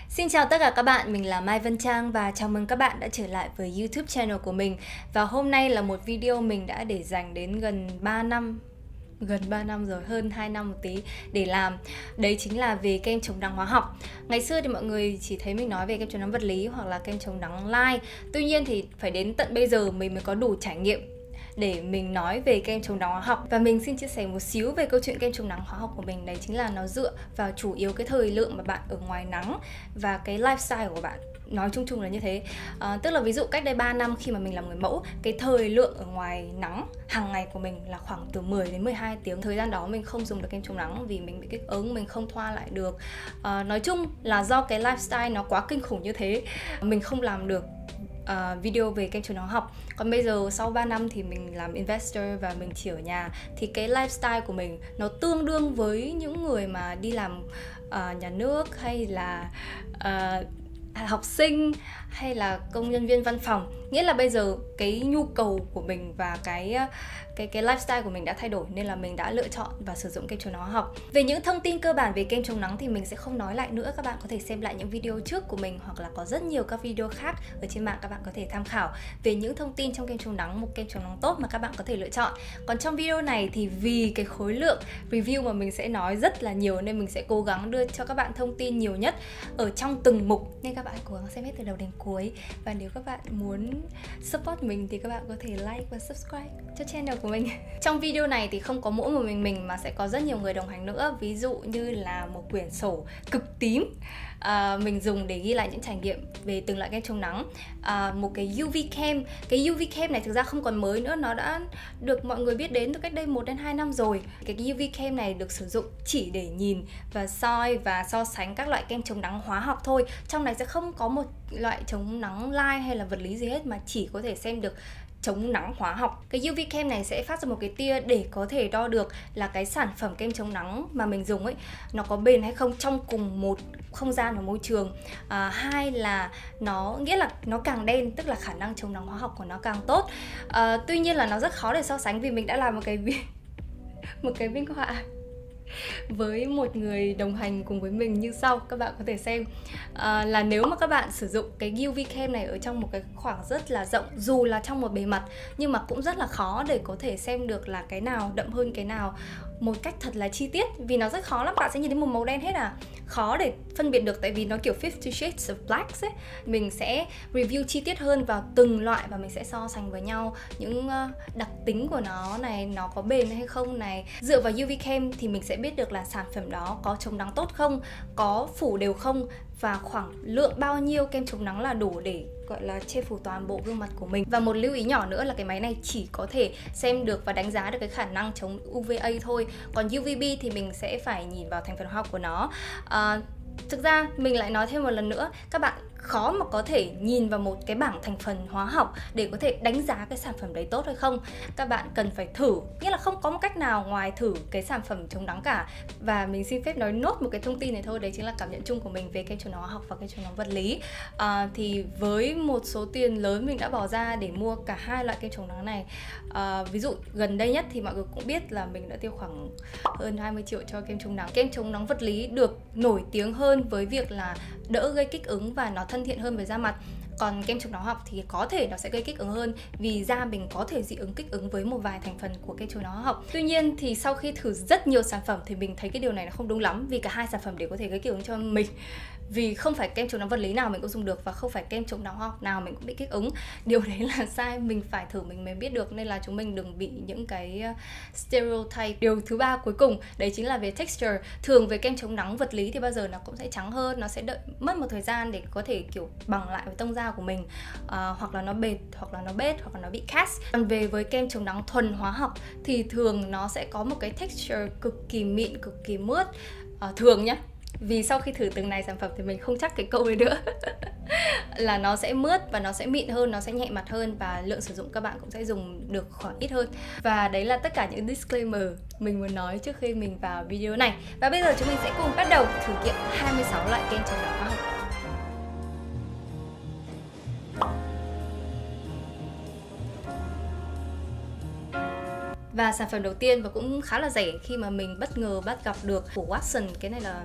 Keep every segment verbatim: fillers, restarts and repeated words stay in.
Xin chào tất cả các bạn, mình là Mai Vân Trang và chào mừng các bạn đã trở lại với YouTube channel của mình. Và hôm nay là một video mình đã để dành đến gần ba năm, gần ba năm rồi, hơn hai năm một tí để làm. Đấy chính là về kem chống nắng hóa học. Ngày xưa thì mọi người chỉ thấy mình nói về kem chống nắng vật lý hoặc là kem chống nắng light. Tuy nhiên thì phải đến tận bây giờ mình mới có đủ trải nghiệm để mình nói về kem chống nắng hóa học. Và mình xin chia sẻ một xíu về câu chuyện kem chống nắng hóa học của mình. Đấy chính là nó dựa vào chủ yếu cái thời lượng mà bạn ở ngoài nắng và cái lifestyle của bạn. Nói chung chung là như thế. à, Tức là ví dụ cách đây ba năm khi mà mình làm người mẫu, cái thời lượng ở ngoài nắng hàng ngày của mình là khoảng từ mười đến mười hai tiếng. Thời gian đó mình không dùng được kem chống nắng vì mình bị kích ứng, mình không thoa lại được. à, Nói chung là do cái lifestyle nó quá kinh khủng như thế, mình không làm được Uh, video về kem chống nắng hóa học. Còn bây giờ sau ba năm thì mình làm investor và mình chỉ ở nhà, thì cái lifestyle của mình nó tương đương với những người mà đi làm uh, nhà nước hay là uh, học sinh hay là công nhân viên văn phòng. Nghĩa là bây giờ cái nhu cầu của mình và cái cái cái lifestyle của mình đã thay đổi, nên là mình đã lựa chọn và sử dụng kem chống nắng hóa học. Về những thông tin cơ bản về kem chống nắng thì mình sẽ không nói lại nữa. Các bạn có thể xem lại những video trước của mình, hoặc là có rất nhiều các video khác ở trên mạng các bạn có thể tham khảo về những thông tin trong kem chống nắng, một kem chống nắng tốt mà các bạn có thể lựa chọn. Còn trong video này thì vì cái khối lượng review mà mình sẽ nói rất là nhiều, nên mình sẽ cố gắng đưa cho các bạn thông tin nhiều nhất ở trong từng mục, nên các bạn cố gắng xem hết từ đầu đến cuối. Và nếu các bạn muốn support mình thì các bạn có thể like và subscribe cho channel của mình. Trong video này thì không có mỗi một mình mình mà sẽ có rất nhiều người đồng hành nữa. Ví dụ như là một quyển sổ cực tím à, mình dùng để ghi lại những trải nghiệm về từng loại kem chống nắng, à, một cái u vê cam. Cái u vê cam này thực ra không còn mới nữa, nó đã được mọi người biết đến từ cách đây một đến hai năm rồi. Cái u vê cam này được sử dụng chỉ để nhìn và soi và so sánh các loại kem chống nắng hóa học thôi. Trong này sẽ không có một loại chống nắng light hay là vật lý gì hết, mà chỉ có thể xem được chống nắng hóa học. Cái u vê cam này sẽ phát ra một cái tia để có thể đo được là cái sản phẩm kem chống nắng mà mình dùng ấy nó có bền hay không trong cùng một không gian và môi trường. à, Hai là nó nghĩa là nó càng đen, tức là khả năng chống nắng hóa học của nó càng tốt. à, Tuy nhiên là nó rất khó để so sánh vì mình đã làm một cái một cái minh họa với một người đồng hành cùng với mình như sau. Các bạn có thể xem à, là nếu mà các bạn sử dụng cái u vê cam này ở trong một cái khoảng rất là rộng, dù là trong một bề mặt, nhưng mà cũng rất là khó để có thể xem được là cái nào đậm hơn cái nào một cách thật là chi tiết, vì nó rất khó lắm. Bạn sẽ nhìn thấy một màu đen hết à, khó để phân biệt được, tại vì nó kiểu fifty shades of black ấy. Mình sẽ review chi tiết hơn vào từng loại và mình sẽ so sánh với nhau những đặc tính của nó này, nó có bền hay không này. Dựa vào u vê cam thì mình sẽ biết được là sản phẩm đó có chống nắng tốt không, có phủ đều không, và khoảng lượng bao nhiêu kem chống nắng là đủ để gọi là che phủ toàn bộ gương mặt của mình. Và một lưu ý nhỏ nữa là cái máy này chỉ có thể xem được và đánh giá được cái khả năng chống u vê a thôi. Còn u vê bê thì mình sẽ phải nhìn vào thành phần hóa học của nó. à, Thực ra mình lại nói thêm một lần nữa, các bạn khó mà có thể nhìn vào một cái bảng thành phần hóa học để có thể đánh giá cái sản phẩm đấy tốt hay không. Các bạn cần phải thử, nghĩa là không có một cách nào ngoài thử cái sản phẩm chống nắng cả. Và mình xin phép nói nốt một cái thông tin này thôi, đấy chính là cảm nhận chung của mình về kem chống nắng hóa học và kem chống nắng vật lý. à, Thì với một số tiền lớn mình đã bỏ ra để mua cả hai loại kem chống nắng này. à, Ví dụ gần đây nhất thì mọi người cũng biết là mình đã tiêu khoảng hơn hai mươi triệu cho kem chống nắng. Kem chống nắng vật lý được nổi tiếng hơn với việc là đỡ gây kích ứng và nó thân thiện hơn với da mặt. Còn kem chống nắng hóa học thì có thể nó sẽ gây kích ứng hơn, vì da mình có thể dị ứng kích ứng với một vài thành phần của kem chống nắng hóa học. Tuy nhiên thì sau khi thử rất nhiều sản phẩm thì mình thấy cái điều này nó không đúng lắm, vì cả hai sản phẩm đều có thể gây kích ứng cho mình. Vì không phải kem chống nắng vật lý nào mình cũng dùng được, và không phải kem chống nắng hóa học nào mình cũng bị kích ứng. Điều đấy là sai, mình phải thử mình mới biết được, nên là chúng mình đừng bị những cái stereotype. Điều thứ ba cuối cùng đấy chính là về texture. Thường về kem chống nắng vật lý thì bao giờ nó cũng sẽ trắng hơn, nó sẽ đợi mất một thời gian để có thể kiểu bằng lại với tông da của mình, à, hoặc là nó bệt, hoặc là nó bết, hoặc là nó bị cast. Còn về với kem chống nắng thuần hóa học thì thường nó sẽ có một cái texture cực kỳ mịn, cực kỳ mướt. à, Thường nhá, vì sau khi thử từng này sản phẩm thì mình không chắc cái câu ấy nữa là nó sẽ mướt và nó sẽ mịn hơn, nó sẽ nhẹ mặt hơn, và lượng sử dụng các bạn cũng sẽ dùng được khoảng ít hơn. Và đấy là tất cả những disclaimer mình muốn nói trước khi mình vào video này. Và bây giờ chúng mình sẽ cùng bắt đầu thử nghiệm hai mươi sáu loại kem chống nắng hóa học. Và sản phẩm đầu tiên, và cũng khá là rẻ khi mà mình bất ngờ bắt gặp được của Watson, cái này là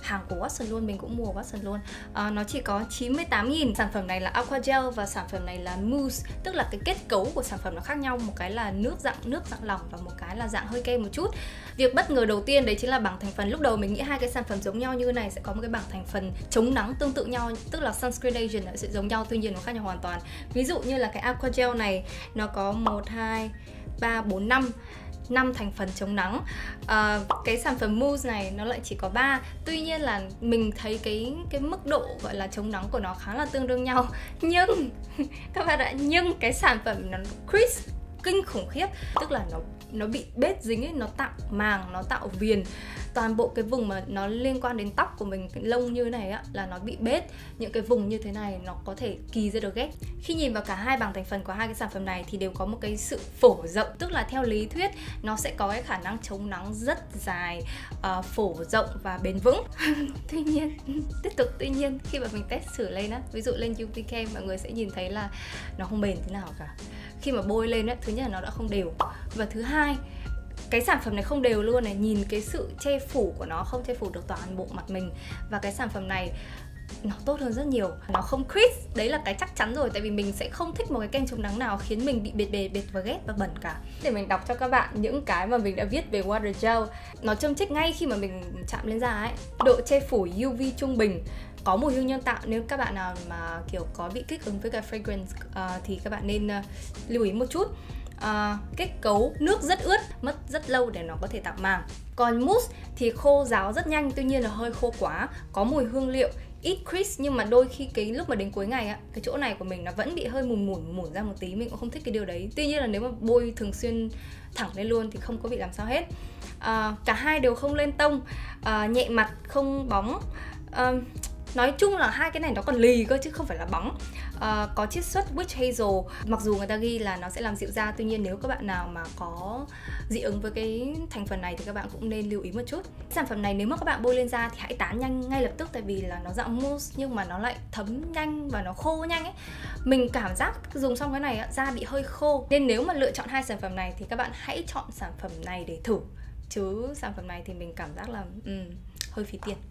hàng của Watson luôn, mình cũng mua ở Watson luôn. À, nó chỉ có chín mươi tám nghìn. Sản phẩm này là aqua gel và sản phẩm này là mousse, tức là cái kết cấu của sản phẩm nó khác nhau, một cái là nước dạng nước dạng lỏng và một cái là dạng hơi kem một chút. Việc bất ngờ đầu tiên đấy chính là bảng thành phần. Lúc đầu mình nghĩ hai cái sản phẩm giống nhau như này sẽ có một cái bảng thành phần chống nắng tương tự nhau, tức là sunscreen agent sẽ giống nhau, tuy nhiên nó khác nhau hoàn toàn. Ví dụ như là cái aqua gel này nó có một, hai, ba, bốn, năm năm thành phần chống nắng. À, cái sản phẩm mousse này nó lại chỉ có ba. Tuy nhiên là mình thấy cái cái mức độ gọi là chống nắng của nó khá là tương đương nhau. Nhưng các bạn ạ, nhưng cái sản phẩm nó crease kinh khủng khiếp, tức là nó nó bị bết dính ấy, nó tạo màng, nó tạo viền. Toàn bộ cái vùng mà nó liên quan đến tóc của mình, cái lông như này á, là nó bị bết. Những cái vùng như thế này nó có thể kỳ ra được ghét. Khi nhìn vào cả hai bảng thành phần của hai cái sản phẩm này thì đều có một cái sự phổ rộng, tức là theo lý thuyết nó sẽ có cái khả năng chống nắng rất dài, uh, phổ rộng và bền vững. Tuy nhiên, tiếp tục tuy nhiên khi mà mình test thử lên á, ví dụ lên u vê cam, mọi người sẽ nhìn thấy là nó không bền thế nào cả. Khi mà bôi lên á, thứ nhất là nó đã không đều, và thứ hai, cái sản phẩm này không đều luôn này, nhìn cái sự che phủ của nó không che phủ được toàn bộ mặt mình. Và cái sản phẩm này nó tốt hơn rất nhiều, nó không crease, đấy là cái chắc chắn rồi, tại vì mình sẽ không thích một cái kem chống nắng nào khiến mình bị bệt bệt bệt và ghét và bẩn cả. Để mình đọc cho các bạn những cái mà mình đã viết về water gel. Nó châm chích ngay khi mà mình chạm lên da ấy. Độ che phủ u vê trung bình, có mùi hương nhân tạo. Nếu các bạn nào mà kiểu có bị kích ứng với cả fragrance uh, thì các bạn nên uh, lưu ý một chút. Uh, kết cấu nước rất ướt, mất rất lâu để nó có thể tạo màng. Còn mousse thì khô ráo rất nhanh, tuy nhiên là hơi khô quá, có mùi hương liệu, ít crease, nhưng mà đôi khi cái lúc mà đến cuối ngày á, cái chỗ này của mình nó vẫn bị hơi mùn mùn mùn ra một tí, mình cũng không thích cái điều đấy. Tuy nhiên là nếu mà bôi thường xuyên thẳng lên luôn thì không có bị làm sao hết. Uh, cả hai đều không lên tông, uh, nhẹ mặt, không bóng. Uh, Nói chung là hai cái này nó còn lì cơ chứ không phải là bóng. uh, Có chiết xuất witch hazel. Mặc dù người ta ghi là nó sẽ làm dịu da, tuy nhiên nếu các bạn nào mà có dị ứng với cái thành phần này thì các bạn cũng nên lưu ý một chút. Sản phẩm này nếu mà các bạn bôi lên da thì hãy tán nhanh ngay lập tức, tại vì là nó dạng mousse nhưng mà nó lại thấm nhanh và nó khô nhanh ấy. Mình cảm giác dùng xong cái này da bị hơi khô, nên nếu mà lựa chọn hai sản phẩm này thì các bạn hãy chọn sản phẩm này để thử, chứ sản phẩm này thì mình cảm giác là um, hơi phí tiền.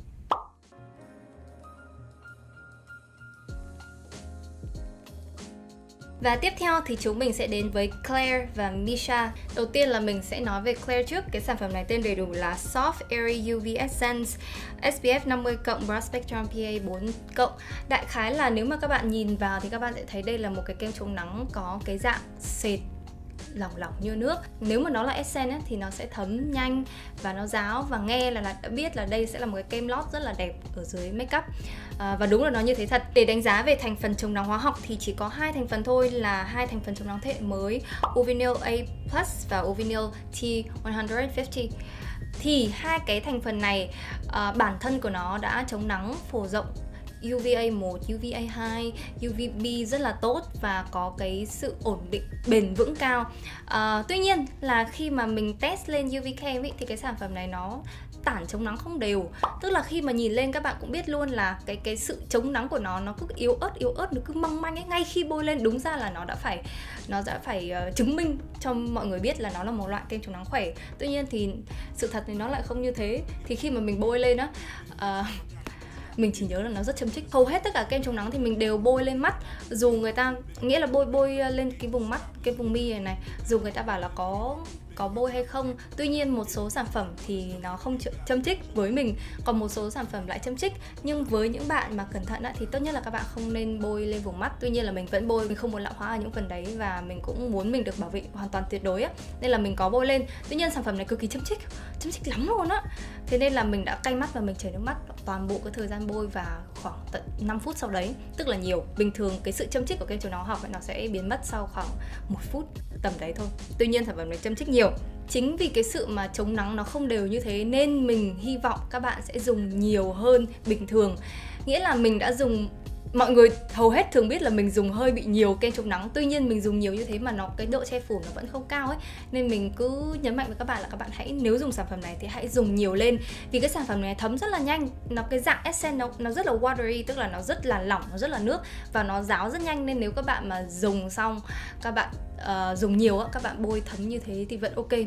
Và tiếp theo thì chúng mình sẽ đến với Claire và Missha. Đầu tiên là mình sẽ nói về Claire trước. Cái sản phẩm này tên đầy đủ là Soft Airy u vê Essence, ét pê ép năm mươi cộng, Broad Spectrum pê a bốn cộng. Đại khái là nếu mà các bạn nhìn vào thì các bạn sẽ thấy đây là một cái kem chống nắng có cái dạng sệt lỏng lỏng như nước. Nếu mà nó là essence ấy, thì nó sẽ thấm nhanh và nó ráo, và nghe là, là đã biết là đây sẽ là một cái kem lót rất là đẹp ở dưới makeup. À, và đúng là nó như thế thật. Để đánh giá về thành phần chống nắng hóa học thì chỉ có hai thành phần thôi, là hai thành phần chống nắng thế hệ mới, Uvinil A plus và Uvinil T một trăm năm mươi. Thì hai cái thành phần này à, bản thân của nó đã chống nắng phổ rộng, u vê A một, u vê A hai, u vê B rất là tốt và có cái sự ổn định bền vững cao. À, tuy nhiên là khi mà mình test lên u vê cam ấy, thì cái sản phẩm này nó tản chống nắng không đều. Tức là khi mà nhìn lên các bạn cũng biết luôn là cái cái sự chống nắng của nó nó cứ yếu ớt yếu ớt, nó cứ mong manh ấy. Ngay khi bôi lên đúng ra là nó đã phải nó đã phải uh, chứng minh cho mọi người biết là nó là một loại kem chống nắng khỏe. Tuy nhiên thì sự thật thì nó lại không như thế. Thì khi mà mình bôi lên á, uh, mình chỉ nhớ là nó rất châm chích. Hầu hết tất cả kem chống nắng thì mình đều bôi lên mắt, dù người ta nghĩa là bôi bôi lên cái vùng mắt, cái vùng mi này này, dù người ta bảo là có có bôi hay không. Tuy nhiên một số sản phẩm thì nó không châm chích với mình, còn một số sản phẩm lại châm chích. Nhưng với những bạn mà cẩn thận á, thì tốt nhất là các bạn không nên bôi lên vùng mắt. Tuy nhiên là mình vẫn bôi, mình không muốn lão hóa ở những phần đấy, và mình cũng muốn mình được bảo vệ hoàn toàn tuyệt đối á, nên là mình có bôi lên. Tuy nhiên sản phẩm này cực kỳ châm chích, châm chích lắm luôn á. Thế nên là mình đã cay mắt và mình chảy nước mắt toàn bộ cái thời gian bôi, và khoảng tận năm phút sau đấy, tức là nhiều. Bình thường cái sự châm chích của kem chống nắng hóa học ấy, nó sẽ biến mất sau khoảng một phút tầm đấy thôi. Tuy nhiên sản phẩm này châm chích nhiều. Chính vì cái sự mà chống nắng nó không đều như thế nên mình hy vọng các bạn sẽ dùng nhiều hơn bình thường. Nghĩa là mình đã dùng, mọi người hầu hết thường biết là mình dùng hơi bị nhiều kem chống nắng. Tuy nhiên mình dùng nhiều như thế mà nó cái độ che phủ nó vẫn không cao ấy. Nên mình cứ nhấn mạnh với các bạn là các bạn hãy, nếu dùng sản phẩm này thì hãy dùng nhiều lên. Vì cái sản phẩm này thấm rất là nhanh. Nó cái dạng essence nó, nó rất là watery, tức là nó rất là lỏng, nó rất là nước, và nó ráo rất nhanh. Nên nếu các bạn mà dùng xong, các bạn uh, dùng nhiều á, các bạn bôi thấm như thế thì vẫn ok.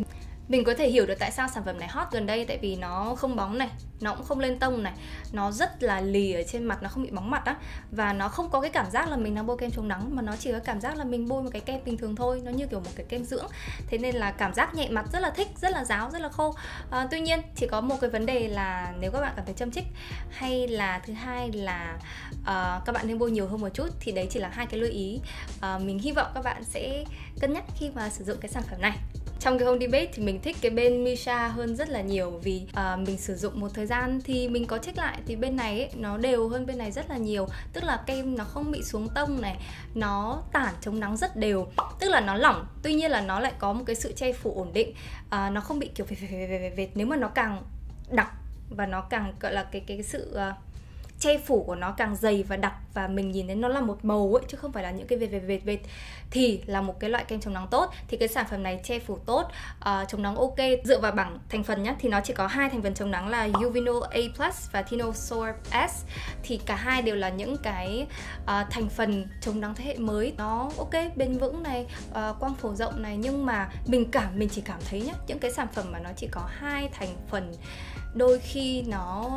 Mình có thể hiểu được tại sao sản phẩm này hot gần đây, tại vì nó không bóng này, nó cũng không lên tông này, nó rất là lì ở trên mặt, nó không bị bóng mặt á. Và nó không có cái cảm giác là mình đang bôi kem chống nắng, mà nó chỉ có cảm giác là mình bôi một cái kem bình thường thôi. Nó như kiểu một cái kem dưỡng. Thế nên là cảm giác nhẹ mặt, rất là thích, rất là ráo, rất là khô. à, Tuy nhiên chỉ có một cái vấn đề là nếu các bạn cảm thấy châm chích, hay là thứ hai là uh, các bạn nên bôi nhiều hơn một chút, thì đấy chỉ là hai cái lưu ý. uh, Mình hy vọng các bạn sẽ cân nhắc khi mà sử dụng cái sản phẩm này. Trong cái home debate thì mình thích cái bên Missha hơn rất là nhiều, vì uh, mình sử dụng một thời gian thì mình có check lại thì bên này ấy, nó đều hơn bên này rất là nhiều. Tức là kem nó không bị xuống tông này, nó tản chống nắng rất đều, tức là nó lỏng, tuy nhiên là nó lại có một cái sự che phủ ổn định. uh, Nó không bị kiểu vệt vệt vệt vệt. Nếu mà nó càng đặc và nó càng gọi là cái, cái, cái sự uh, che phủ của nó càng dày và đặc, và mình nhìn thấy nó là một màu ấy, chứ không phải là những cái vệt vệt vệt vệt, thì là một cái loại kem chống nắng tốt. Thì cái sản phẩm này che phủ tốt, uh, chống nắng ok. Dựa vào bảng thành phần nhá, thì nó chỉ có hai thành phần chống nắng là Uvinol A plus và Tinosorb S. Thì cả hai đều là những cái uh, thành phần chống nắng thế hệ mới. Nó ok, bền vững này, uh, quang phổ rộng này. Nhưng mà mình cảm mình chỉ cảm thấy nhá, những cái sản phẩm mà nó chỉ có hai thành phần, đôi khi nó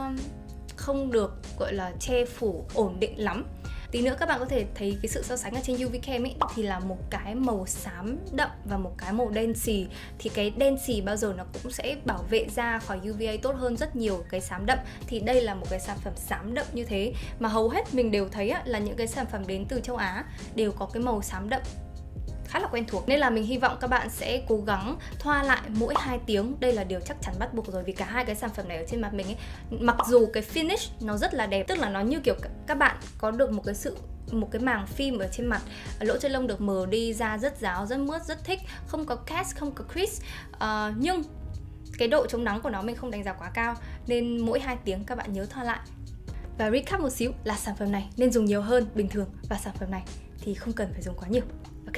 không được gọi là che phủ ổn định lắm. Tí nữa các bạn có thể thấy cái sự so sánh ở trên u vê Chem ấy, thì là một cái màu xám đậm và một cái màu đen xì. Thì cái đen xì bao giờ nó cũng sẽ bảo vệ da khỏi u vê a tốt hơn rất nhiều cái xám đậm. Thì đây là một cái sản phẩm xám đậm như thế, mà hầu hết mình đều thấy á, là những cái sản phẩm đến từ châu Á đều có cái màu xám đậm khá là quen thuộc. Nên là mình hy vọng các bạn sẽ cố gắng thoa lại mỗi hai tiếng. Đây là điều chắc chắn bắt buộc rồi, vì cả hai cái sản phẩm này ở trên mặt mình ấy, mặc dù cái finish nó rất là đẹp, tức là nó như kiểu các bạn có được một cái sự một cái màng phim ở trên mặt, lỗ chân lông được mờ đi, da rất ráo, rất mướt, rất thích, không có cast, không có crease. uh, Nhưng cái độ chống nắng của nó mình không đánh giá quá cao, nên mỗi hai tiếng các bạn nhớ thoa lại. Và recap một xíu là sản phẩm này nên dùng nhiều hơn bình thường, và sản phẩm này thì không cần phải dùng quá nhiều. Ok.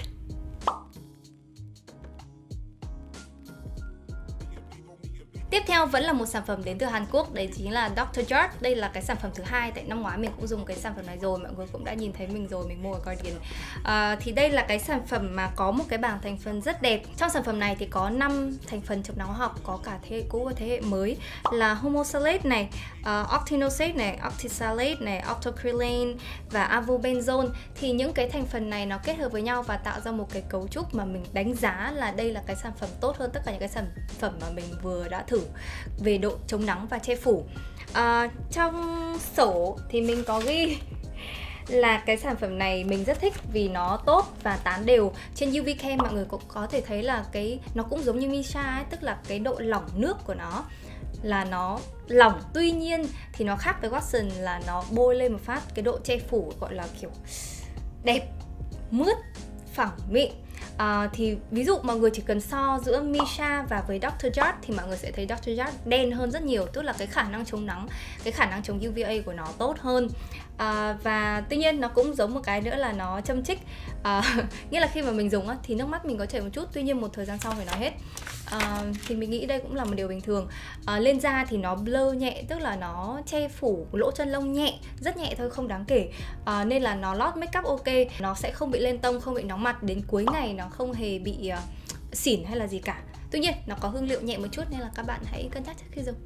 Tiếp theo vẫn là một sản phẩm đến từ Hàn Quốc, đấy chính là doctor Jart. Đây là cái sản phẩm thứ hai, tại năm ngoái mình cũng dùng cái sản phẩm này rồi, mọi người cũng đã nhìn thấy mình rồi, mình mua ở Guardian. À, thì đây là cái sản phẩm mà có một cái bảng thành phần rất đẹp. Trong sản phẩm này thì có năm thành phần chống nắng hóa học, có cả thế hệ cũ và thế hệ mới, là homosalate này, uh, octinoxate này, octisalate này, octocrylane và avobenzone. Thì những cái thành phần này nó kết hợp với nhau và tạo ra một cái cấu trúc mà mình đánh giá là đây là cái sản phẩm tốt hơn tất cả những cái sản phẩm mà mình vừa đã thử về độ chống nắng và che phủ. À, trong sổ thì mình có ghi là cái sản phẩm này mình rất thích vì nó tốt và tán đều. Trên u vê Chem mọi người cũng có thể thấy là cái nó cũng giống như Missha ấy, tức là cái độ lỏng nước của nó là nó lỏng, tuy nhiên thì nó khác với Watson là nó bôi lên một phát cái độ che phủ gọi là kiểu đẹp, mướt, phẳng, mịn. À, thì ví dụ mọi người chỉ cần so giữa Missha và với doctor Jart thì mọi người sẽ thấy doctor Jart đen hơn rất nhiều, tức là cái khả năng chống nắng, cái khả năng chống u vê a của nó tốt hơn. À, và tuy nhiên nó cũng giống một cái nữa là nó châm chích, à, nghĩa là khi mà mình dùng á, thì nước mắt mình có chảy một chút, tuy nhiên một thời gian sau phải nói hết. À, thì mình nghĩ đây cũng là một điều bình thường. À, lên da thì nó blur nhẹ, tức là nó che phủ lỗ chân lông nhẹ, rất nhẹ thôi, không đáng kể. À, nên là nó lót make up ok, nó sẽ không bị lên tông, không bị nóng mặt, đến cuối ngày nó không hề bị uh, xỉn hay là gì cả. Tuy nhiên nó có hương liệu nhẹ một chút nên là các bạn hãy cân nhắc trước khi dùng.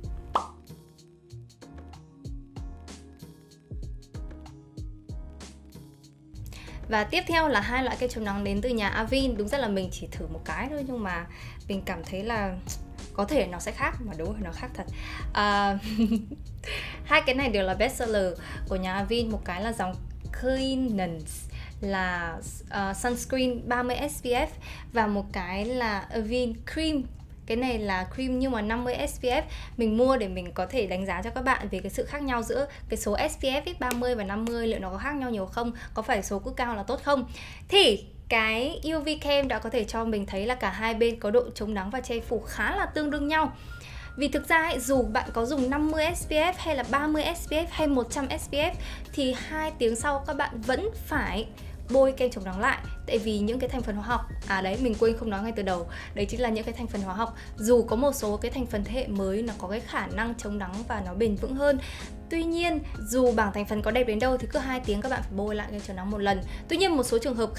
Và tiếp theo là hai loại kem chống nắng đến từ nhà Avène. Đúng ra là mình chỉ thử một cái thôi, nhưng mà mình cảm thấy là có thể nó sẽ khác, mà đúng rồi, nó khác thật. À, hai cái này đều là bestseller của nhà Avène. Một cái là dòng Cleanance, là uh, sunscreen ba mươi ét pê ép, và một cái là Avène Cream. Cái này là cream nhưng mà năm mươi ét pê ép. Mình mua để mình có thể đánh giá cho các bạn về cái sự khác nhau giữa cái số ét pê ép ấy, ba mươi và năm mươi, liệu nó có khác nhau nhiều không, có phải số cứ cao là tốt không. Thì cái u vê Chem đã có thể cho mình thấy là cả hai bên có độ chống nắng và che phủ khá là tương đương nhau. Vì thực ra ấy, dù bạn có dùng năm mươi ét pê ép hay là ba mươi ét pê ép hay một trăm ét pê ép thì hai tiếng sau các bạn vẫn phải bôi kem chống nắng lại. Tại vì những cái thành phần hóa học, à đấy mình quên không nói ngay từ đầu, đấy chính là những cái thành phần hóa học, dù có một số cái thành phần thế hệ mới nó có cái khả năng chống nắng và nó bền vững hơn. Tuy nhiên dù bảng thành phần có đẹp đến đâu thì cứ hai tiếng các bạn phải bôi lại kem chống nắng một lần. Tuy nhiên một số trường hợp khác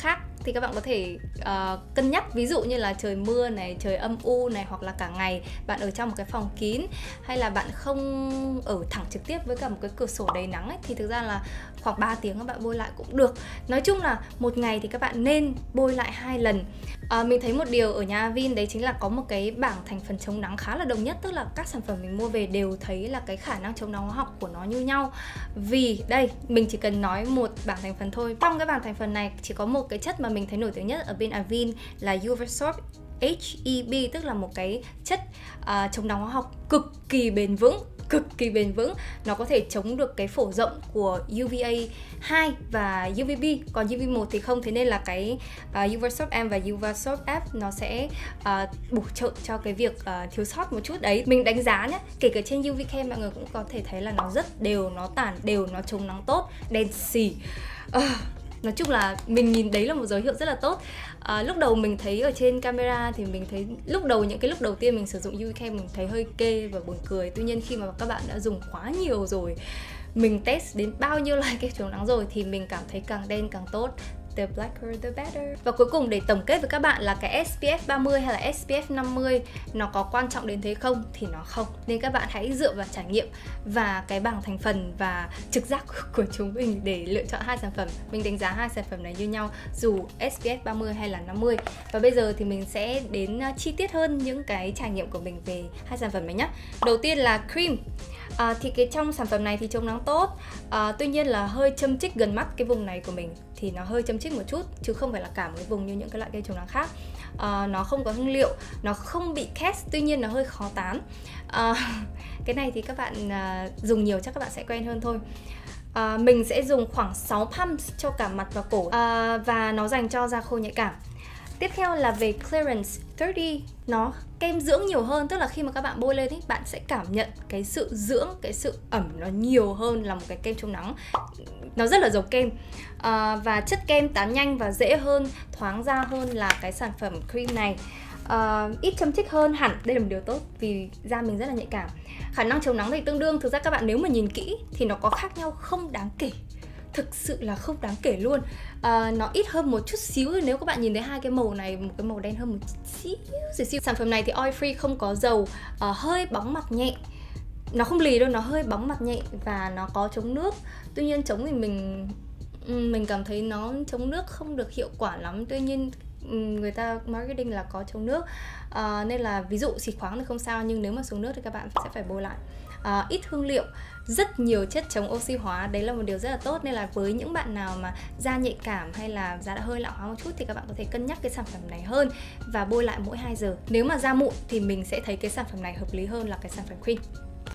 thì các bạn có thể uh, cân nhắc, ví dụ như là trời mưa này, trời âm u này, hoặc là cả ngày bạn ở trong một cái phòng kín, hay là bạn không ở thẳng trực tiếp với cả một cái cửa sổ đầy nắng ấy, thì thực ra là khoảng ba tiếng các bạn bôi lại cũng được. Nói chung là một ngày thì các bạn nên bôi lại hai lần. À, mình thấy một điều ở nhà Avin đấy chính là có một cái bảng thành phần chống nắng khá là đồng nhất, tức là các sản phẩm mình mua về đều thấy là cái khả năng chống nắng hóa học của nó như nhau. Vì đây, mình chỉ cần nói một bảng thành phần thôi. Trong cái bảng thành phần này chỉ có một cái chất mà mình thấy nổi tiếng nhất ở bên Avin là Uvasorb hát e bê, tức là một cái chất uh, chống nắng hóa học cực kỳ bền vững, cực kỳ bền vững. Nó có thể chống được cái phổ rộng của U V A hai và U V B, còn U V một thì không. Thế nên là cái uh, Uvasorb M và Uvasorb F nó sẽ uh, bổ trợ cho cái việc uh, thiếu sót một chút đấy. Mình đánh giá nhé, kể cả trên u vê cam mọi người cũng có thể thấy là nó rất đều, nó tản đều, nó chống nắng tốt, đen xì. uh, Nói chung là mình nhìn đấy là một dấu hiệu rất là tốt. à, Lúc đầu mình thấy ở trên camera thì mình thấy lúc đầu, những cái lúc đầu tiên mình sử dụng u vê cam mình thấy hơi kê và buồn cười. Tuy nhiên khi mà các bạn đã dùng quá nhiều rồi, mình test đến bao nhiêu loại kem chống nắng rồi, thì mình cảm thấy càng đen càng tốt. The blacker the better. Và cuối cùng để tổng kết với các bạn là cái S P F ba mươi hay là S P F năm mươi nó có quan trọng đến thế không? Thì nó không. Nên các bạn hãy dựa vào trải nghiệm và cái bảng thành phần và trực giác của chúng mình để lựa chọn hai sản phẩm. Mình đánh giá hai sản phẩm này như nhau dù S P F ba mươi hay là năm mươi. Và bây giờ thì mình sẽ đến chi tiết hơn những cái trải nghiệm của mình về hai sản phẩm này nhé. Đầu tiên là cream. À, thì cái trong sản phẩm này thì chống nắng tốt, à, tuy nhiên là hơi châm chích gần mắt cái vùng này của mình, thì nó hơi châm chích một chút chứ không phải là cả một cái vùng như những cái loại kem chống nắng khác. à, Nó không có hương liệu, nó không bị cast, tuy nhiên nó hơi khó tán. à, Cái này thì các bạn à, dùng nhiều chắc các bạn sẽ quen hơn thôi. à, Mình sẽ dùng khoảng sáu pumps cho cả mặt và cổ, à, và nó dành cho da khô nhạy cảm. Tiếp theo là về clearance ba mươi, nó kem dưỡng nhiều hơn, tức là khi mà các bạn bôi lên ấy, bạn sẽ cảm nhận cái sự dưỡng, cái sự ẩm nó nhiều hơn là một cái kem chống nắng. Nó rất là giống kem. à, Và chất kem tán nhanh và dễ hơn, thoáng da hơn là cái sản phẩm cream này. à, Ít châm chích hơn hẳn, đây là một điều tốt vì da mình rất là nhạy cảm. Khả năng chống nắng thì tương đương, thực ra các bạn nếu mà nhìn kỹ thì nó có khác nhau không đáng kể. Thực sự là không đáng kể luôn. à, Nó ít hơn một chút xíu. Nếu các bạn nhìn thấy hai cái màu này, một cái màu đen hơn một xíu, xíu, xíu. Sản phẩm này thì oil free, không có dầu, à, hơi bóng mặt nhẹ. Nó không lì đâu, nó hơi bóng mặt nhẹ và nó có chống nước. Tuy nhiên chống thì mình mình cảm thấy nó chống nước không được hiệu quả lắm. Tuy nhiên người ta marketing là có chống nước, à, nên là ví dụ xịt khoáng thì không sao, nhưng nếu mà xuống nước thì các bạn sẽ phải bôi lại. à, Ít hương liệu, rất nhiều chất chống oxy hóa, đấy là một điều rất là tốt. Nên là với những bạn nào mà da nhạy cảm hay là da đã hơi lão hóa một chút thì các bạn có thể cân nhắc cái sản phẩm này hơn và bôi lại mỗi hai giờ. Nếu mà da mụn thì mình sẽ thấy cái sản phẩm này hợp lý hơn là cái sản phẩm cream.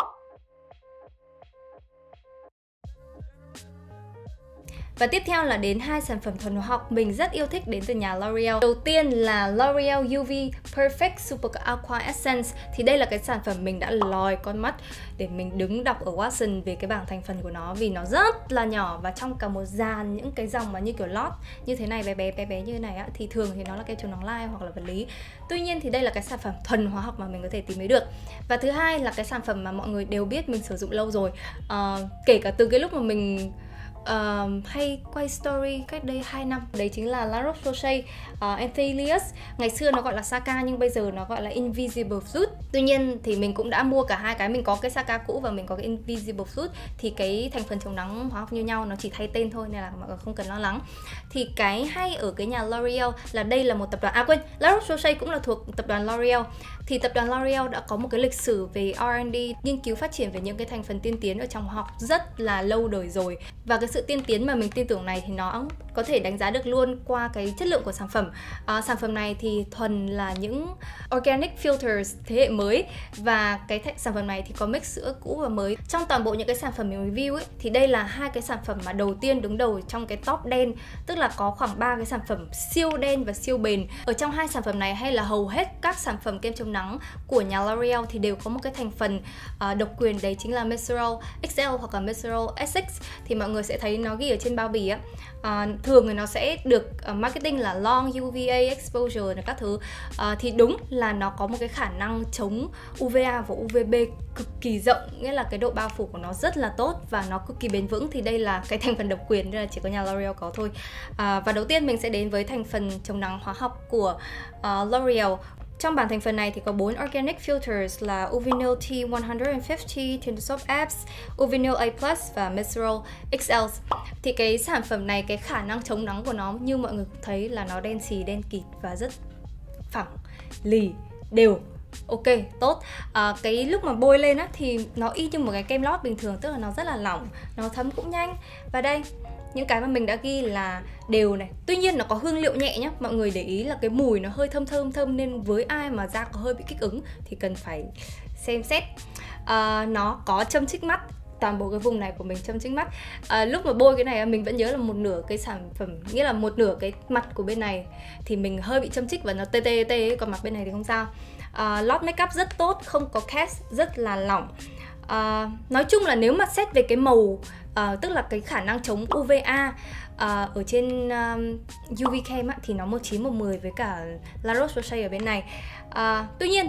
Và tiếp theo là đến hai sản phẩm thuần hóa học mình rất yêu thích đến từ nhà L'Oreal. Đầu tiên là L'Oreal U V Perfect Super Aqua Essence. Thì đây là cái sản phẩm mình đã lòi con mắt để mình đứng đọc ở Watson về cái bảng thành phần của nó, vì nó rất là nhỏ và trong cả một dàn những cái dòng mà như kiểu lót như thế này, bé bé bé bé như thế này á, thì thường thì nó là kem chống nắng lai hoặc là vật lý. Tuy nhiên thì đây là cái sản phẩm thuần hóa học mà mình có thể tìm thấy được. Và thứ hai là cái sản phẩm mà mọi người đều biết mình sử dụng lâu rồi, à, kể cả từ cái lúc mà mình Uh, hay quay story cách đây hai năm. Đấy chính là La Roche-Posay uh, Anthelius. Ngày xưa nó gọi là Saka nhưng bây giờ nó gọi là Invisible Fruit. Tuy nhiên thì mình cũng đã mua cả hai cái. Mình có cái Saka cũ và mình có cái Invisible Fruit. Thì cái thành phần chống nắng hóa học như nhau, nó chỉ thay tên thôi nên là mọi người không cần lo lắng. Thì cái hay ở cái nhà L'Oreal là đây là một tập đoàn, à quên, La Roche-Posay cũng là thuộc tập đoàn L'Oreal. Thì tập đoàn L'Oreal đã có một cái lịch sử về R and D, nghiên cứu phát triển về những cái thành phần tiên tiến ở trong hóa học rất là lâu đời rồi. Và cái sự tiên tiến mà mình tin tưởng này thì nó có thể đánh giá được luôn qua cái chất lượng của sản phẩm. à, Sản phẩm này thì thuần là những organic filters thế hệ mới. Và cái sản phẩm này thì có mix giữa cũ và mới. Trong toàn bộ những cái sản phẩm mình review ấy, thì đây là hai cái sản phẩm mà đầu tiên đứng đầu trong cái top đen. Tức là có khoảng ba cái sản phẩm siêu đen và siêu bền. Ở trong hai sản phẩm này hay là hầu hết các sản phẩm kem chống nắng của nhà L'Oreal thì đều có một cái thành phần uh, độc quyền, đấy chính là Mesurol ích eo hoặc là Mesurol ét ích. Thì mọi người sẽ thấy nó ghi ở trên bao bì á, uh, thường thì nó sẽ được uh, marketing là long u vê a exposure này các thứ, uh, thì đúng là nó có một cái khả năng chống u vê a và u vê bê cực kỳ rộng, nghĩa là cái độ bao phủ của nó rất là tốt và nó cực kỳ bền vững. Thì đây là cái thành phần độc quyền nên là chỉ có nhà L'Oreal có thôi. uh, Và đầu tiên mình sẽ đến với thành phần chống nắng hóa học của uh, L'Oreal. Trong bảng thành phần này thì có bốn organic filters là Uvinil T một trăm năm mươi, Tinosolv F, Uvinil A plus và Micellar ích lờ. Thì cái sản phẩm này, cái khả năng chống nắng của nó như mọi người cũng thấy là nó đen xì, đen kịt và rất phẳng, lì, đều. Ok, tốt. À, cái lúc mà bôi lên á thì nó y như một cái kem lót bình thường, tức là nó rất là lỏng, nó thấm cũng nhanh. Và đây, những cái mà mình đã ghi là đều này. Tuy nhiên nó có hương liệu nhẹ nhá. Mọi người để ý là cái mùi nó hơi thơm thơm thơm, nên với ai mà da có hơi bị kích ứng thì cần phải xem xét. à, Nó có châm chích mắt, toàn bộ cái vùng này của mình châm chích mắt. à, Lúc mà bôi cái này mình vẫn nhớ là một nửa cái sản phẩm, nghĩa là một nửa cái mặt của bên này thì mình hơi bị châm chích và nó tê tê tê ấy, còn mặt bên này thì không sao. à, Lót make up rất tốt, không có cast, rất là lỏng. à, Nói chung là nếu mà xét về cái màu, Uh, tức là cái khả năng chống u vê a uh, ở trên um, u vê Cam á, thì nó một chín một mười với cả La Roche-Posay ở bên này. uh, Tuy nhiên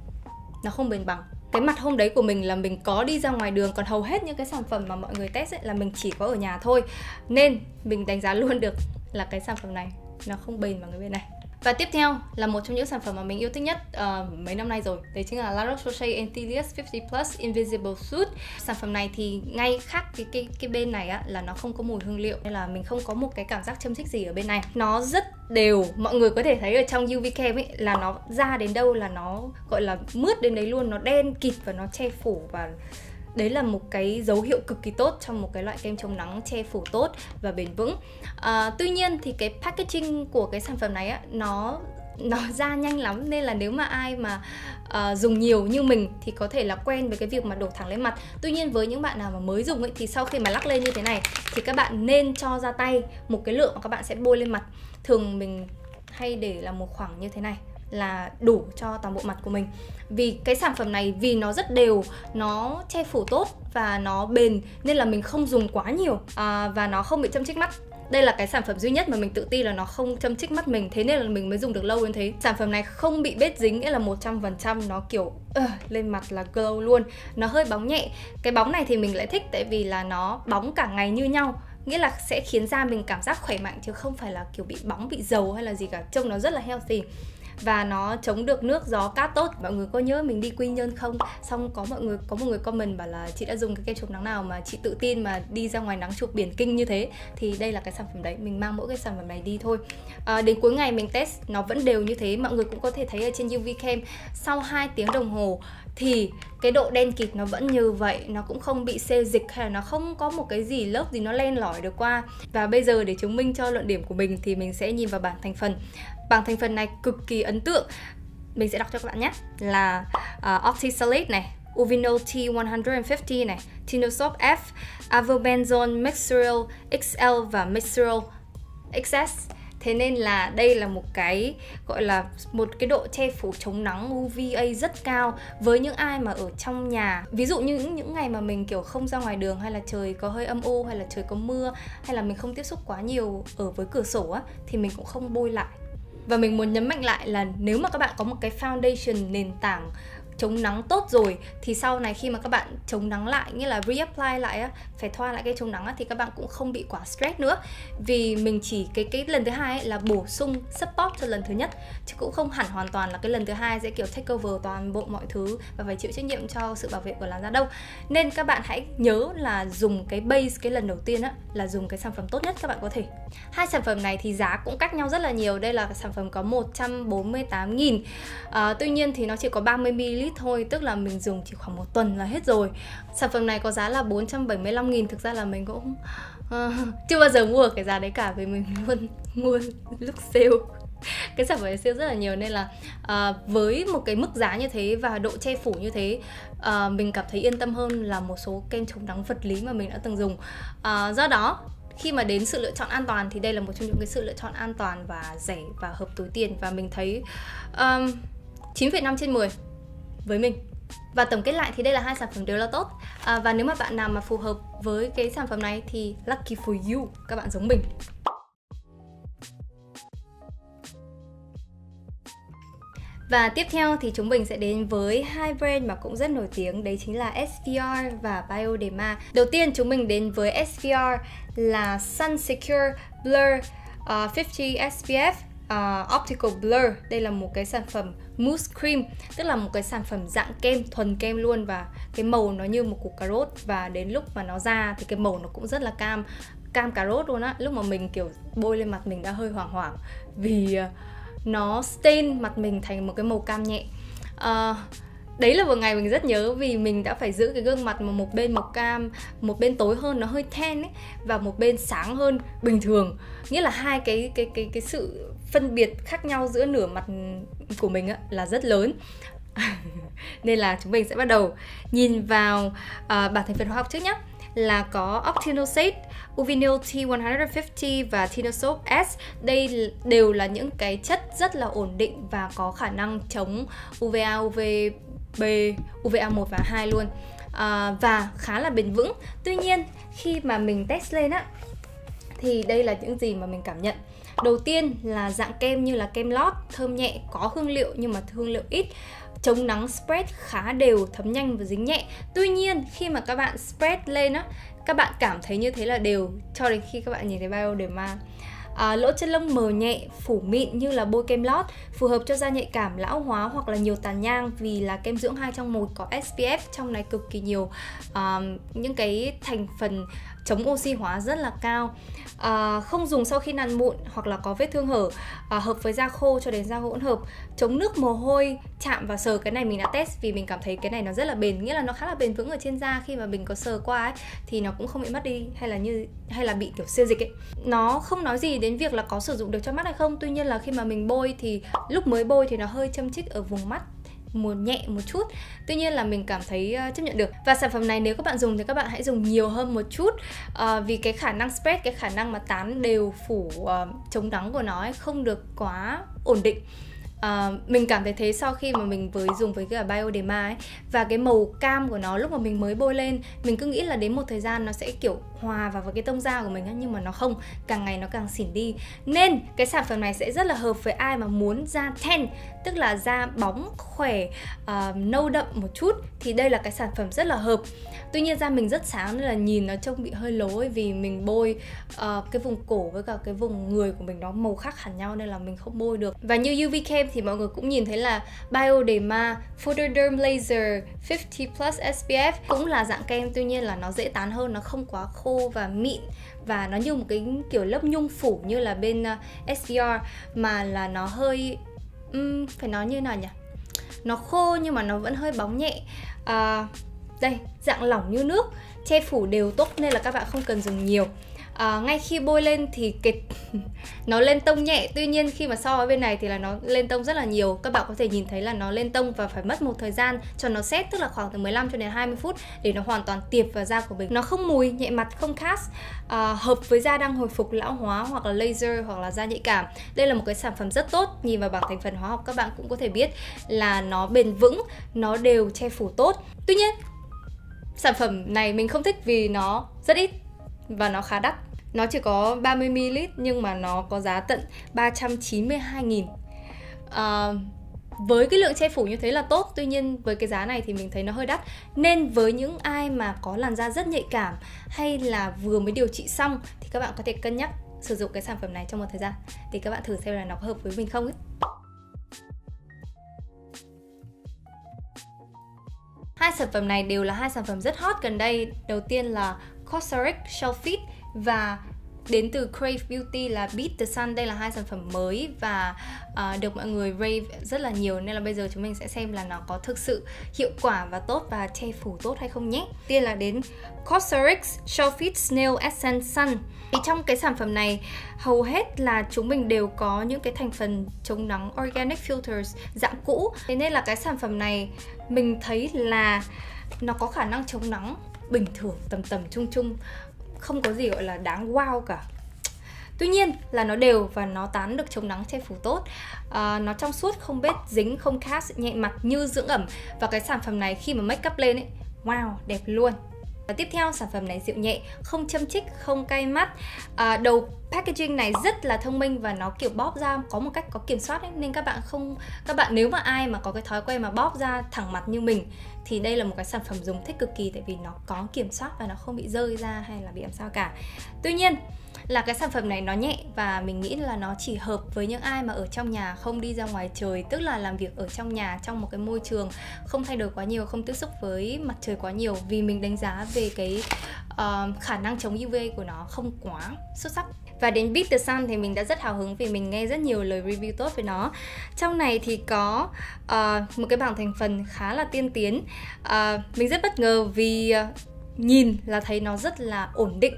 nó không bền bằng. Cái mặt hôm đấy của mình là mình có đi ra ngoài đường, còn hầu hết những cái sản phẩm mà mọi người test ấy, là mình chỉ có ở nhà thôi. Nên mình đánh giá luôn được là cái sản phẩm này nó không bền bằng cái bên này. Và tiếp theo là một trong những sản phẩm mà mình yêu thích nhất uh, mấy năm nay rồi. Đấy chính là La Roche-Posay Anti-Lias năm mươi plus Invisible Suit. Sản phẩm này thì ngay khác cái, cái, cái bên này á, là nó không có mùi hương liệu, nên là mình không có một cái cảm giác châm chích gì ở bên này. Nó rất đều, mọi người có thể thấy ở trong u vê Cam ấy là nó ra đến đâu là nó gọi là mướt đến đấy luôn. Nó đen kịt và nó che phủ, và đấy là một cái dấu hiệu cực kỳ tốt trong một cái loại kem chống nắng che phủ tốt và bền vững. à, Tuy nhiên thì cái packaging của cái sản phẩm này á, nó nó ra nhanh lắm, nên là nếu mà ai mà uh, dùng nhiều như mình thì có thể là quen với cái việc mà đổ thẳng lên mặt. Tuy nhiên với những bạn nào mà mới dùng ấy, thì sau khi mà lắc lên như thế này thì các bạn nên cho ra tay một cái lượng mà các bạn sẽ bôi lên mặt. Thường mình hay để là một khoảng như thế này là đủ cho toàn bộ mặt của mình. Vì cái sản phẩm này vì nó rất đều, nó che phủ tốt và nó bền, nên là mình không dùng quá nhiều à, và nó không bị châm chích mắt. Đây là cái sản phẩm duy nhất mà mình tự ti là nó không châm chích mắt mình, thế nên là mình mới dùng được lâu đến thế. Sản phẩm này không bị bết dính, nghĩa là một trăm phần trăm nó kiểu uh, lên mặt là glow luôn. Nó hơi bóng nhẹ. Cái bóng này thì mình lại thích, tại vì là nó bóng cả ngày như nhau, nghĩa là sẽ khiến da mình cảm giác khỏe mạnh, chứ không phải là kiểu bị bóng, bị dầu hay là gì cả. Trông nó rất là healthy. Và nó chống được nước, gió, cát tốt. Mọi người có nhớ mình đi Quy Nhơn không? Xong có mọi người có một người comment bảo là chị đã dùng cái kem chống nắng nào mà chị tự tin mà đi ra ngoài nắng chụp biển kinh như thế. Thì đây là cái sản phẩm đấy, mình mang mỗi cái sản phẩm này đi thôi. à, Đến cuối ngày mình test nó vẫn đều như thế. Mọi người cũng có thể thấy ở trên u vê Cam, sau hai tiếng đồng hồ thì cái độ đen kịt nó vẫn như vậy, nó cũng không bị xê dịch hay là nó không có một cái gì lớp gì nó len lỏi được qua. Và bây giờ để chứng minh cho luận điểm của mình thì mình sẽ nhìn vào bảng thành phần. Bảng thành phần này cực kỳ ấn tượng. Mình sẽ đọc cho các bạn nhé. Là uh, Oxysalate này, Uvinil T một trăm năm mươi này, Tinosolv F, Avobenzone Micellar ích lờ và Micellar ích ét. Thế nên là đây là một cái gọi là một cái độ che phủ chống nắng u vê a rất cao với những ai mà ở trong nhà. Ví dụ như những, những ngày mà mình kiểu không ra ngoài đường, hay là trời có hơi âm u, hay là trời có mưa, hay là mình không tiếp xúc quá nhiều ở với cửa sổ á, thì mình cũng không bôi lại. Và mình muốn nhấn mạnh lại là nếu mà các bạn có một cái foundation nền tảng chống nắng tốt rồi, thì sau này khi mà các bạn chống nắng lại, nghĩa là reapply lại á, phải thoa lại cái chống nắng á, thì các bạn cũng không bị quá stress nữa. Vì mình chỉ cái cái lần thứ hai ấy là bổ sung support cho lần thứ nhất, chứ cũng không hẳn hoàn toàn là cái lần thứ hai sẽ kiểu take over toàn bộ mọi thứ và phải chịu trách nhiệm cho sự bảo vệ của làn da đâu. Nên các bạn hãy nhớ là dùng cái base cái lần đầu tiên á, là dùng cái sản phẩm tốt nhất các bạn có thể. Hai sản phẩm này thì giá cũng cách nhau rất là nhiều. Đây là cái sản phẩm có một trăm bốn mươi tám nghìn. à, Tuy nhiên thì nó chỉ có ba mươi mi li lít thôi, tức là mình dùng chỉ khoảng một tuần là hết rồi. Sản phẩm này có giá là bốn trăm bảy mươi lăm nghìn. Thực ra là mình cũng uh, chưa bao giờ mua ở cái giá đấy cả, vì mình luôn mua lúc sale. Cái sản phẩm này sale rất là nhiều, nên là uh, với một cái mức giá như thế và độ che phủ như thế, uh, mình cảm thấy yên tâm hơn là một số kem chống nắng vật lý mà mình đã từng dùng. uh, Do đó khi mà đến sự lựa chọn an toàn thì đây là một trong những cái sự lựa chọn an toàn và rẻ và hợp túi tiền, và mình thấy um, chín phẩy năm trên mười với mình. Và tổng kết lại thì đây là hai sản phẩm đều là tốt. à, Và nếu mà bạn nào mà phù hợp với cái sản phẩm này thì lucky for you, các bạn giống mình. Và tiếp theo thì chúng mình sẽ đến với hai brand mà cũng rất nổi tiếng, đấy chính là ét pê rờ và Bioderma. Đầu tiên chúng mình đến với ét pê rờ là Sun Secure Blur uh, năm mươi ét pê ép uh, Optical Blur. Đây là một cái sản phẩm mousse cream, tức là một cái sản phẩm dạng kem, thuần kem luôn, và cái màu nó như một củ cà rốt, và đến lúc mà nó ra thì cái màu nó cũng rất là cam, cam cà rốt luôn á. Lúc mà mình kiểu bôi lên mặt mình đã hơi hoảng hoảng vì uh, nó stain mặt mình thành một cái màu cam nhẹ. uh, Đấy là một ngày mình rất nhớ vì mình đã phải giữ cái gương mặt mà một bên màu cam, một bên tối hơn, nó hơi tan ấy, và một bên sáng hơn bình thường. Nghĩa là hai cái cái cái cái sự phân biệt khác nhau giữa nửa mặt của mình á, là rất lớn. Nên là chúng mình sẽ bắt đầu nhìn vào uh, bảng thành phần hóa học trước nhé. Là có Octinoxate, Uvinil T một trăm năm mươi và Tinosoap S. Đây đều là những cái chất rất là ổn định và có khả năng chống u vê a, u vê bê, u vê a một và hai luôn, à, và khá là bền vững. Tuy nhiên khi mà mình test lên á thì đây là những gì mà mình cảm nhận. Đầu tiên là dạng kem như là kem lót, thơm nhẹ, có hương liệu nhưng mà hương liệu ít, chống nắng spread khá đều, thấm nhanh và dính nhẹ. Tuy nhiên khi mà các bạn spread lên á, các bạn cảm thấy như thế là đều cho đến khi các bạn nhìn thấy Bioderma. À, lỗ chân lông mờ nhẹ, phủ mịn như là bôi kem lót, phù hợp cho da nhạy cảm, lão hóa hoặc là nhiều tàn nhang, vì là kem dưỡng hai trong một, có ét pê ép, trong này cực kỳ nhiều uh, những cái thành phần chống oxy hóa rất là cao. À, không dùng sau khi nặn mụn hoặc là có vết thương hở, à, hợp với da khô cho đến da hỗn hợp, chống nước mồ hôi, chạm và sờ. Cái này mình đã test vì mình cảm thấy cái này nó rất là bền, nghĩa là nó khá là bền vững ở trên da. Khi mà mình có sờ qua ấy thì nó cũng không bị mất đi hay là như hay là bị kiểu siêu dịch ấy. Nó không nói gì đến việc là có sử dụng được cho mắt hay không. Tuy nhiên là khi mà mình bôi thì lúc mới bôi thì nó hơi châm chích ở vùng mắt, một nhẹ một chút. Tuy nhiên là mình cảm thấy uh, chấp nhận được. Và sản phẩm này nếu các bạn dùng thì các bạn hãy dùng nhiều hơn một chút, uh, vì cái khả năng spread, cái khả năng mà tán đều phủ uh, chống nắng của nó ấy, không được quá ổn định. Uh, mình cảm thấy thế sau khi mà mình với dùng với cái Bioderma ấy. Và cái màu cam của nó lúc mà mình mới bôi lên, mình cứ nghĩ là đến một thời gian nó sẽ kiểu hòa vào với cái tông da của mình ấy, nhưng mà nó không, càng ngày nó càng xỉn đi. Nên cái sản phẩm này sẽ rất là hợp với ai mà muốn da tan, tức là da bóng, khỏe, uh, nâu đậm một chút, thì đây là cái sản phẩm rất là hợp. Tuy nhiên da mình rất sáng nên là nhìn nó trông bị hơi lố ấy, vì mình bôi uh, cái vùng cổ với cả cái vùng người của mình nó màu khác hẳn nhau nên là mình không bôi được. Và như u vê Chem thì mọi người cũng nhìn thấy là Bioderma Photoderm Laser năm mươi plus ét pê ép cũng là dạng kem, tuy nhiên là nó dễ tán hơn, nó không quá khô và mịn và nó như một cái kiểu lớp nhung phủ như là bên uh, ét pê rờ, mà là nó hơi um, phải nói như nào nhỉ, nó khô nhưng mà nó vẫn hơi bóng nhẹ. uh, Đây, dạng lỏng như nước, che phủ đều tốt nên là các bạn không cần dùng nhiều. À, ngay khi bôi lên thì cái nó lên tông nhẹ, tuy nhiên khi mà so với bên này thì là nó lên tông rất là nhiều. Các bạn có thể nhìn thấy là nó lên tông và phải mất một thời gian cho nó set, tức là khoảng từ mười lăm cho đến hai mươi phút để nó hoàn toàn tiệp vào da của mình. Nó không mùi, nhẹ mặt, không cast, à, hợp với da đang hồi phục, lão hóa hoặc là laser hoặc là da nhạy cảm. Đây là một cái sản phẩm rất tốt. Nhìn vào bảng thành phần hóa học các bạn cũng có thể biết là nó bền vững, nó đều che phủ tốt. Tuy nhiên sản phẩm này mình không thích vì nó rất ít và nó khá đắt. Nó chỉ có ba mươi mi li lít nhưng mà nó có giá tận ba trăm chín mươi hai nghìn. à, Với cái lượng che phủ như thế là tốt, tuy nhiên với cái giá này thì mình thấy nó hơi đắt. Nên với những ai mà có làn da rất nhạy cảm hay là vừa mới điều trị xong thì các bạn có thể cân nhắc sử dụng cái sản phẩm này trong một thời gian để các bạn thử xem là nó có hợp với mình không ấy. Hai sản phẩm này đều là hai sản phẩm rất hot gần đây. Đầu tiên là Cosrx Shell Fit và đến từ Crave Beauty là Beat the Sun. Đây là hai sản phẩm mới và uh, được mọi người rave rất là nhiều, nên là bây giờ chúng mình sẽ xem là nó có thực sự hiệu quả và tốt và che phủ tốt hay không nhé. Tiên là đến Cosrx Shell Fit Snail Essence Sun. Thì trong cái sản phẩm này hầu hết là chúng mình đều có những cái thành phần chống nắng organic filters dạng cũ. Thế nên là cái sản phẩm này mình thấy là nó có khả năng chống nắng bình thường, tầm tầm chung chung, không có gì gọi là đáng wow cả. Tuy nhiên là nó đều và nó tán được chống nắng che phủ tốt. à, Nó trong suốt, không bết, dính, không cast, nhẹ mặt như dưỡng ẩm. Và cái sản phẩm này khi mà make up lên ấy, wow, đẹp luôn. Và tiếp theo, sản phẩm này dịu nhẹ, không châm chích, không cay mắt. à, Đầu packaging này rất là thông minh và nó kiểu bóp ra có một cách có kiểm soát ấy. Nên các bạn không các bạn nếu mà ai mà có cái thói quen mà bóp ra thẳng mặt như mình thì đây là một cái sản phẩm dùng thích cực kỳ, tại vì nó có kiểm soát và nó không bị rơi ra hay là bị làm sao cả. Tuy nhiên là cái sản phẩm này nó nhẹ và mình nghĩ là nó chỉ hợp với những ai mà ở trong nhà, không đi ra ngoài trời, tức là làm việc ở trong nhà trong một cái môi trường không thay đổi quá nhiều, không tiếp xúc với mặt trời quá nhiều, vì mình đánh giá về cái uh, khả năng chống u vê của nó không quá xuất sắc. Và đến Beat the Sun thì mình đã rất hào hứng vì mình nghe rất nhiều lời review tốt về nó. Trong này thì có uh, một cái bảng thành phần khá là tiên tiến. uh, Mình rất bất ngờ vì uh, nhìn là thấy nó rất là ổn định.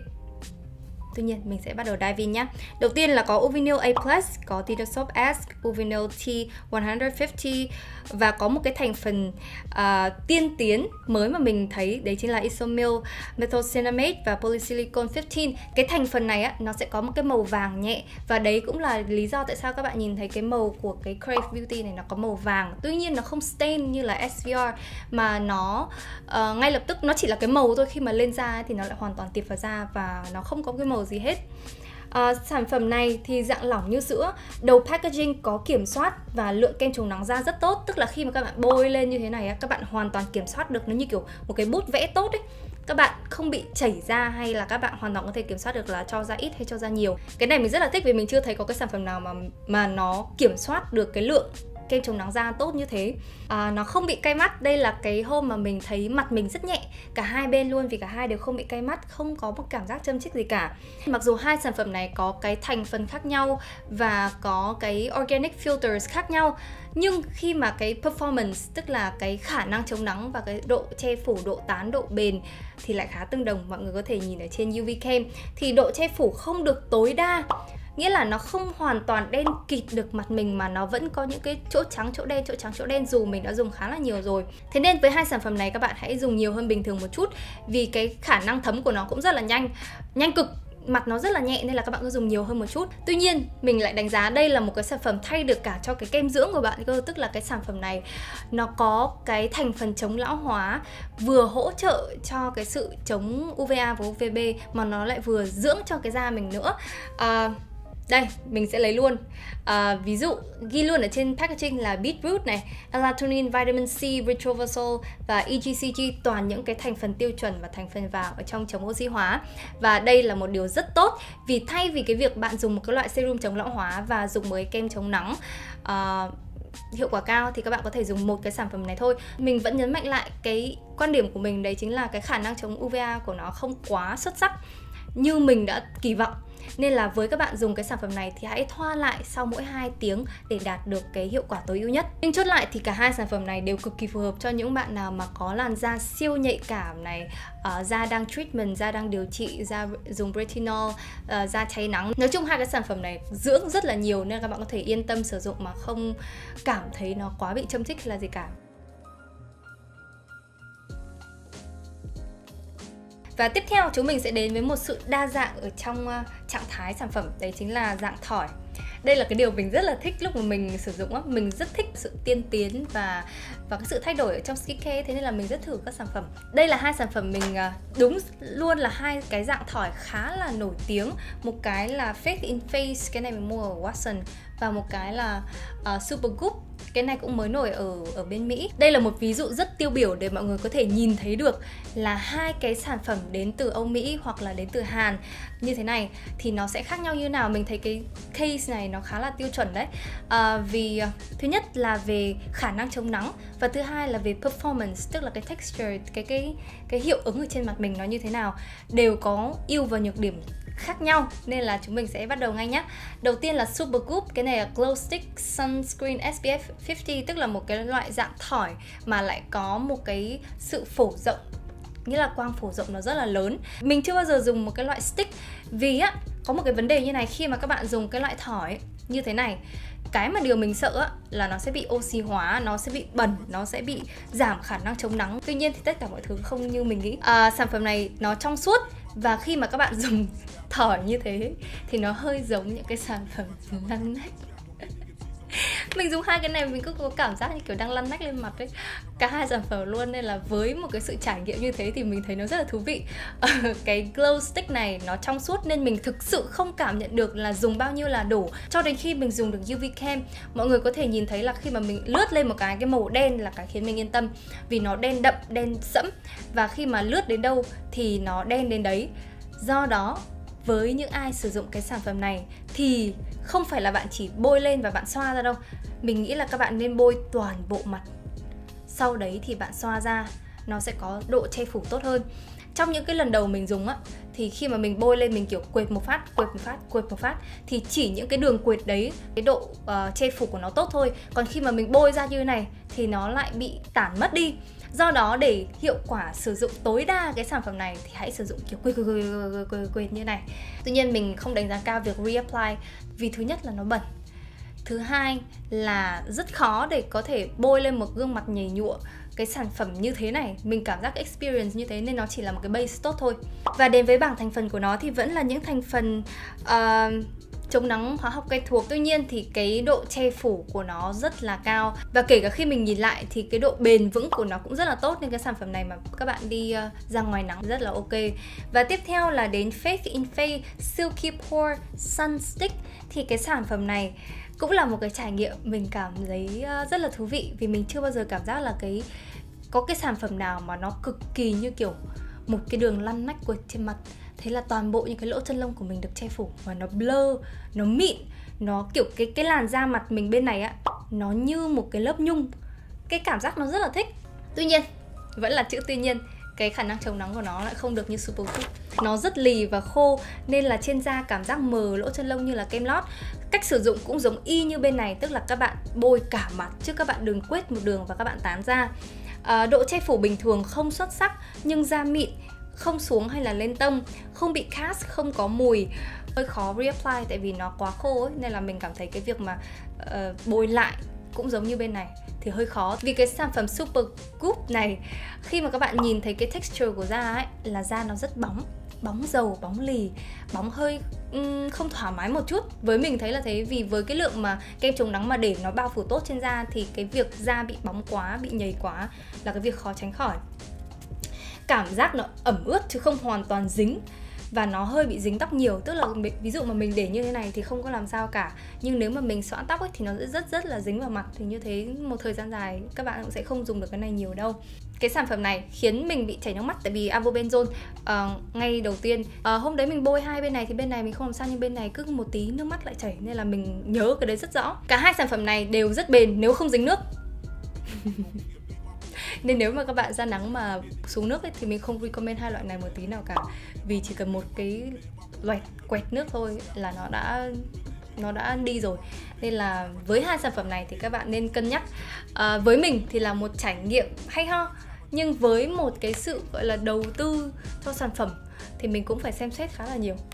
Tuy nhiên mình sẽ bắt đầu dive in nhé. Đầu tiên là có Uvinil A plus, có Titosoap S, Uvinil T một trăm năm mươi và có một cái thành phần uh, tiên tiến mới mà mình thấy, đấy chính là Isomil Methylcinnamate và Polysilicon mười lăm. Cái thành phần này á, nó sẽ có một cái màu vàng nhẹ và đấy cũng là lý do tại sao các bạn nhìn thấy cái màu của cái Crave Beauty này nó có màu vàng. Tuy nhiên nó không stain như là ét vê rờ mà nó uh, ngay lập tức nó chỉ là cái màu thôi, khi mà lên da ấy, thì nó lại hoàn toàn tiệp vào da và nó không có cái màu gì hết. À, sản phẩm này thì dạng lỏng như sữa, đầu packaging có kiểm soát và lượng kem chống nắng da rất tốt, tức là khi mà các bạn bôi lên như thế này các bạn hoàn toàn kiểm soát được, nó như kiểu một cái bút vẽ tốt ấy. Các bạn không bị chảy da hay là các bạn hoàn toàn có thể kiểm soát được là cho da ít hay cho da nhiều. Cái này mình rất là thích vì mình chưa thấy có cái sản phẩm nào mà mà nó kiểm soát được cái lượng kem chống nắng da tốt như thế. à, Nó không bị cay mắt. Đây là cái hôm mà mình thấy mặt mình rất nhẹ cả hai bên luôn, vì cả hai đều không bị cay mắt, không có một cảm giác châm chích gì cả. Mặc dù hai sản phẩm này có cái thành phần khác nhau và có cái organic filters khác nhau, nhưng khi mà cái performance, tức là cái khả năng chống nắng và cái độ che phủ, độ tán, độ bền thì lại khá tương đồng. Mọi người có thể nhìn ở trên u vê cam thì độ che phủ không được tối đa, nghĩa là nó không hoàn toàn đen kịt được mặt mình mà nó vẫn có những cái chỗ trắng, chỗ đen, chỗ trắng, chỗ đen, dù mình đã dùng khá là nhiều rồi. Thế nên với hai sản phẩm này các bạn hãy dùng nhiều hơn bình thường một chút, vì cái khả năng thấm của nó cũng rất là nhanh, nhanh cực. Mặt nó rất là nhẹ nên là các bạn cứ dùng nhiều hơn một chút. Tuy nhiên mình lại đánh giá đây là một cái sản phẩm thay được cả cho cái kem dưỡng của bạn cơ. Tức là cái sản phẩm này nó có cái thành phần chống lão hóa, vừa hỗ trợ cho cái sự chống u vê a và u vê bê mà nó lại vừa dưỡng cho cái da mình nữa. à, Đây, mình sẽ lấy luôn. à, Ví dụ, ghi luôn ở trên packaging là beetroot này, Elatonin, Vitamin C, Retroversol và e giê xê giê, toàn những cái thành phần tiêu chuẩn và thành phần vào ở trong chống oxy hóa. Và đây là một điều rất tốt, vì thay vì cái việc bạn dùng một cái loại serum chống lão hóa và dùng một cái kem chống nắng uh, hiệu quả cao thì các bạn có thể dùng một cái sản phẩm này thôi. Mình vẫn nhấn mạnh lại cái quan điểm của mình, đấy chính là cái khả năng chống u vê a của nó không quá xuất sắc như mình đã kỳ vọng. Nên là với các bạn dùng cái sản phẩm này thì hãy thoa lại sau mỗi hai tiếng để đạt được cái hiệu quả tối ưu nhất. Nhưng chốt lại thì cả hai sản phẩm này đều cực kỳ phù hợp cho những bạn nào mà có làn da siêu nhạy cảm này, uh, da đang treatment, da đang điều trị, da dùng retinol, uh, da cháy nắng. Nói chung hai cái sản phẩm này dưỡng rất là nhiều nên các bạn có thể yên tâm sử dụng mà không cảm thấy nó quá bị châm chích hay là gì cả. Và tiếp theo chúng mình sẽ đến với một sự đa dạng ở trong uh, trạng thái sản phẩm, đấy chính là dạng thỏi. Đây là cái điều mình rất là thích lúc mà mình sử dụng á, mình rất thích sự tiên tiến và và cái sự thay đổi ở trong skincare, thế nên là mình rất thử các sản phẩm. Đây là hai sản phẩm mình uh, đúng luôn là hai cái dạng thỏi khá là nổi tiếng. Một cái là Faith in Face, cái này mình mua ở Watson, và một cái là uh, Supergoop, cái này cũng mới nổi ở ở bên Mỹ. Đây là một ví dụ rất tiêu biểu để mọi người có thể nhìn thấy được là hai cái sản phẩm đến từ Âu Mỹ hoặc là đến từ Hàn như thế này thì nó sẽ khác nhau như nào. Mình thấy cái case này nó khá là tiêu chuẩn đấy. À, vì thứ nhất là về khả năng chống nắng và thứ hai là về performance, tức là cái texture, cái cái cái hiệu ứng ở trên mặt mình nó như thế nào, đều có ưu và nhược điểm khác nhau, nên là chúng mình sẽ bắt đầu ngay nhé. Đầu tiên là Supergoop, cái này là Glow Stick Sunscreen ét pê ép năm mươi, tức là một cái loại dạng thỏi mà lại có một cái sự phổ rộng, nghĩa là quang phổ rộng nó rất là lớn. Mình chưa bao giờ dùng một cái loại stick vì á có một cái vấn đề như này, khi mà các bạn dùng cái loại thỏi như thế này, cái mà điều mình sợ là nó sẽ bị oxy hóa, nó sẽ bị bẩn, nó sẽ bị giảm khả năng chống nắng. Tuy nhiên thì tất cả mọi thứ không như mình nghĩ. À, sản phẩm này nó trong suốt và khi mà các bạn dùng thỏi như thế thì nó hơi giống những cái sản phẩm lăn nách. Mình dùng hai cái này mình cứ có cảm giác như kiểu đang lăn nách lên mặt ấy, cả hai sản phẩm luôn. Nên là với một cái sự trải nghiệm như thế thì mình thấy nó rất là thú vị. Cái glow stick này nó trong suốt nên mình thực sự không cảm nhận được là dùng bao nhiêu là đủ, cho đến khi mình dùng được u vê cam. Mọi người có thể nhìn thấy là khi mà mình lướt lên một cái cái màu đen là cái khiến mình yên tâm, vì nó đen đậm, đen sẫm, và khi mà lướt đến đâu thì nó đen đến đấy. Do đó với những ai sử dụng cái sản phẩm này thì không phải là bạn chỉ bôi lên và bạn xoa ra đâu. Mình nghĩ là các bạn nên bôi toàn bộ mặt, sau đấy thì bạn xoa ra, nó sẽ có độ che phủ tốt hơn. Trong những cái lần đầu mình dùng á, thì khi mà mình bôi lên mình kiểu quệt một phát, quệt một phát, quệt một phát, thì chỉ những cái đường quệt đấy, cái độ uh, che phủ của nó tốt thôi. Còn khi mà mình bôi ra như thế này thì nó lại bị tản mất đi. Do đó để hiệu quả sử dụng tối đa cái sản phẩm này thì hãy sử dụng kiểu quệt quệt quệt quệt quệt như này. Tuy nhiên mình không đánh giá cao việc reapply, vì thứ nhất là nó bẩn, thứ hai là rất khó để có thể bôi lên một gương mặt nhầy nhụa cái sản phẩm như thế này. Mình cảm giác experience như thế nên nó chỉ là một cái base tốt thôi. Và đến với bảng thành phần của nó thì vẫn là những thành phần uh, chống nắng hóa học quen thuộc. Tuy nhiên thì cái độ che phủ của nó rất là cao, và kể cả khi mình nhìn lại thì cái độ bền vững của nó cũng rất là tốt. Nên cái sản phẩm này mà các bạn đi uh, ra ngoài nắng rất là ok. Và tiếp theo là đến Face in Face Silky Pore Sun Stick. Thì cái sản phẩm này cũng là một cái trải nghiệm mình cảm thấy rất là thú vị, vì mình chưa bao giờ cảm giác là cái có cái sản phẩm nào mà nó cực kỳ như kiểu một cái đường lăn nách quệt trên mặt. Thế là toàn bộ những cái lỗ chân lông của mình được che phủ và nó blur, nó mịn, nó kiểu cái cái làn da mặt mình bên này á, nó như một cái lớp nhung. Cái cảm giác nó rất là thích. Tuy nhiên, vẫn là chữ tuy nhiên, cái khả năng chống nắng của nó lại không được như Supergoop. Nó rất lì và khô nên là trên da cảm giác mờ lỗ chân lông như là kem lót. Cách sử dụng cũng giống y như bên này, tức là các bạn bôi cả mặt chứ các bạn đừng quét một đường và các bạn tán ra. À, độ che phủ bình thường không xuất sắc nhưng da mịn, không xuống hay là lên tông, không bị cast, không có mùi. Hơi khó reapply tại vì nó quá khô ấy, nên là mình cảm thấy cái việc mà uh, bôi lại cũng giống như bên này thì hơi khó. Vì cái sản phẩm Supergoop này, khi mà các bạn nhìn thấy cái texture của da ấy, là da nó rất bóng, bóng dầu, bóng lì, bóng hơi um, không thoải mái một chút. Với mình thấy là thế, vì với cái lượng mà kem chống nắng mà để nó bao phủ tốt trên da thì cái việc da bị bóng quá, bị nhầy quá là cái việc khó tránh khỏi. Cảm giác nó ẩm ướt chứ không hoàn toàn dính, và nó hơi bị dính tóc nhiều. Tức là ví dụ mà mình để như thế này thì không có làm sao cả, nhưng nếu mà mình xõa tóc ấy thì nó sẽ rất rất là dính vào mặt. Thì như thế một thời gian dài các bạn cũng sẽ không dùng được cái này nhiều đâu. Cái sản phẩm này khiến mình bị chảy nước mắt tại vì avobenzone uh, ngay đầu tiên uh, hôm đấy mình bôi hai bên này thì bên này mình không làm sao, nhưng bên này cứ một tí nước mắt lại chảy, nên là mình nhớ cái đấy rất rõ. Cả hai sản phẩm này đều rất bền nếu không dính nước. Nên nếu mà các bạn ra nắng mà xuống nước ấy, thì mình không recommend hai loại này một tí nào cả. Vì chỉ cần một cái loẹt quẹt nước thôi là nó đã nó đã đi rồi. Nên là với hai sản phẩm này thì các bạn nên cân nhắc. à, Với mình thì là một trải nghiệm hay ho, nhưng với một cái sự gọi là đầu tư cho sản phẩm thì mình cũng phải xem xét khá là nhiều.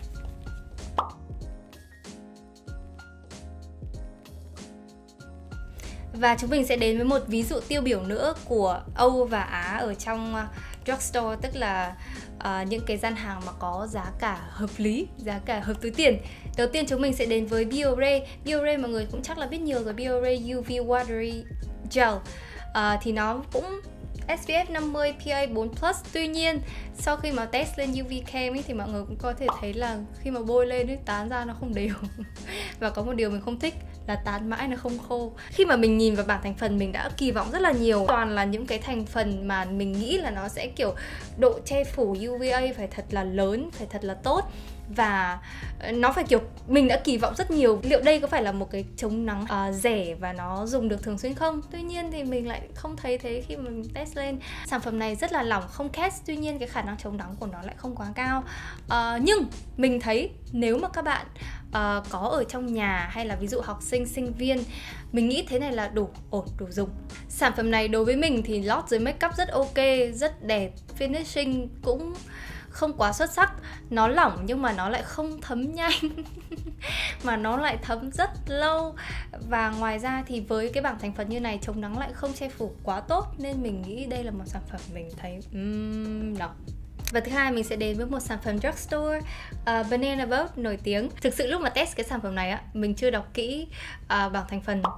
Và chúng mình sẽ đến với một ví dụ tiêu biểu nữa của Âu và Á ở trong drugstore, tức là uh, những cái gian hàng mà có giá cả hợp lý, giá cả hợp túi tiền. Đầu tiên chúng mình sẽ đến với Biore. Biore mọi người cũng chắc là biết nhiều rồi. Biore u vê Watery Gel uh, thì nó cũng ét pê ép năm mươi, pê a bốn plus. Tuy nhiên sau khi mà test lên u vê cam ấy, thì mọi người cũng có thể thấy là khi mà bôi lên ấy, tán ra nó không đều. Và có một điều mình không thích là tán mãi nó không khô. Khi mà mình nhìn vào bảng thành phần mình đã kỳ vọng rất là nhiều, toàn là những cái thành phần mà mình nghĩ là nó sẽ kiểu độ che phủ u vê a phải thật là lớn, phải thật là tốt, và nó phải kiểu mình đã kỳ vọng rất nhiều. Liệu đây có phải là một cái chống nắng uh, rẻ và nó dùng được thường xuyên không? Tuy nhiên thì mình lại không thấy thế khi mà mình test lên. Sản phẩm này rất là lỏng, không cast, tuy nhiên cái khả năng chống nắng của nó lại không quá cao. uh, Nhưng mình thấy nếu mà các bạn uh, có ở trong nhà hay là ví dụ học sinh, sinh viên, mình nghĩ thế này là đủ ổn, đủ dùng. Sản phẩm này đối với mình thì lót dưới makeup rất ok, rất đẹp, finishing cũng không quá xuất sắc. Nó lỏng nhưng mà nó lại không thấm nhanh mà nó lại thấm rất lâu. Và ngoài ra thì với cái bảng thành phần như này, chống nắng lại không che phủ quá tốt, nên mình nghĩ đây là một sản phẩm mình thấy um, no. Và thứ hai mình sẽ đến với một sản phẩm drugstore, uh, Banana Boat nổi tiếng. Thực sự lúc mà test cái sản phẩm này á, mình chưa đọc kỹ uh, bảng thành phần.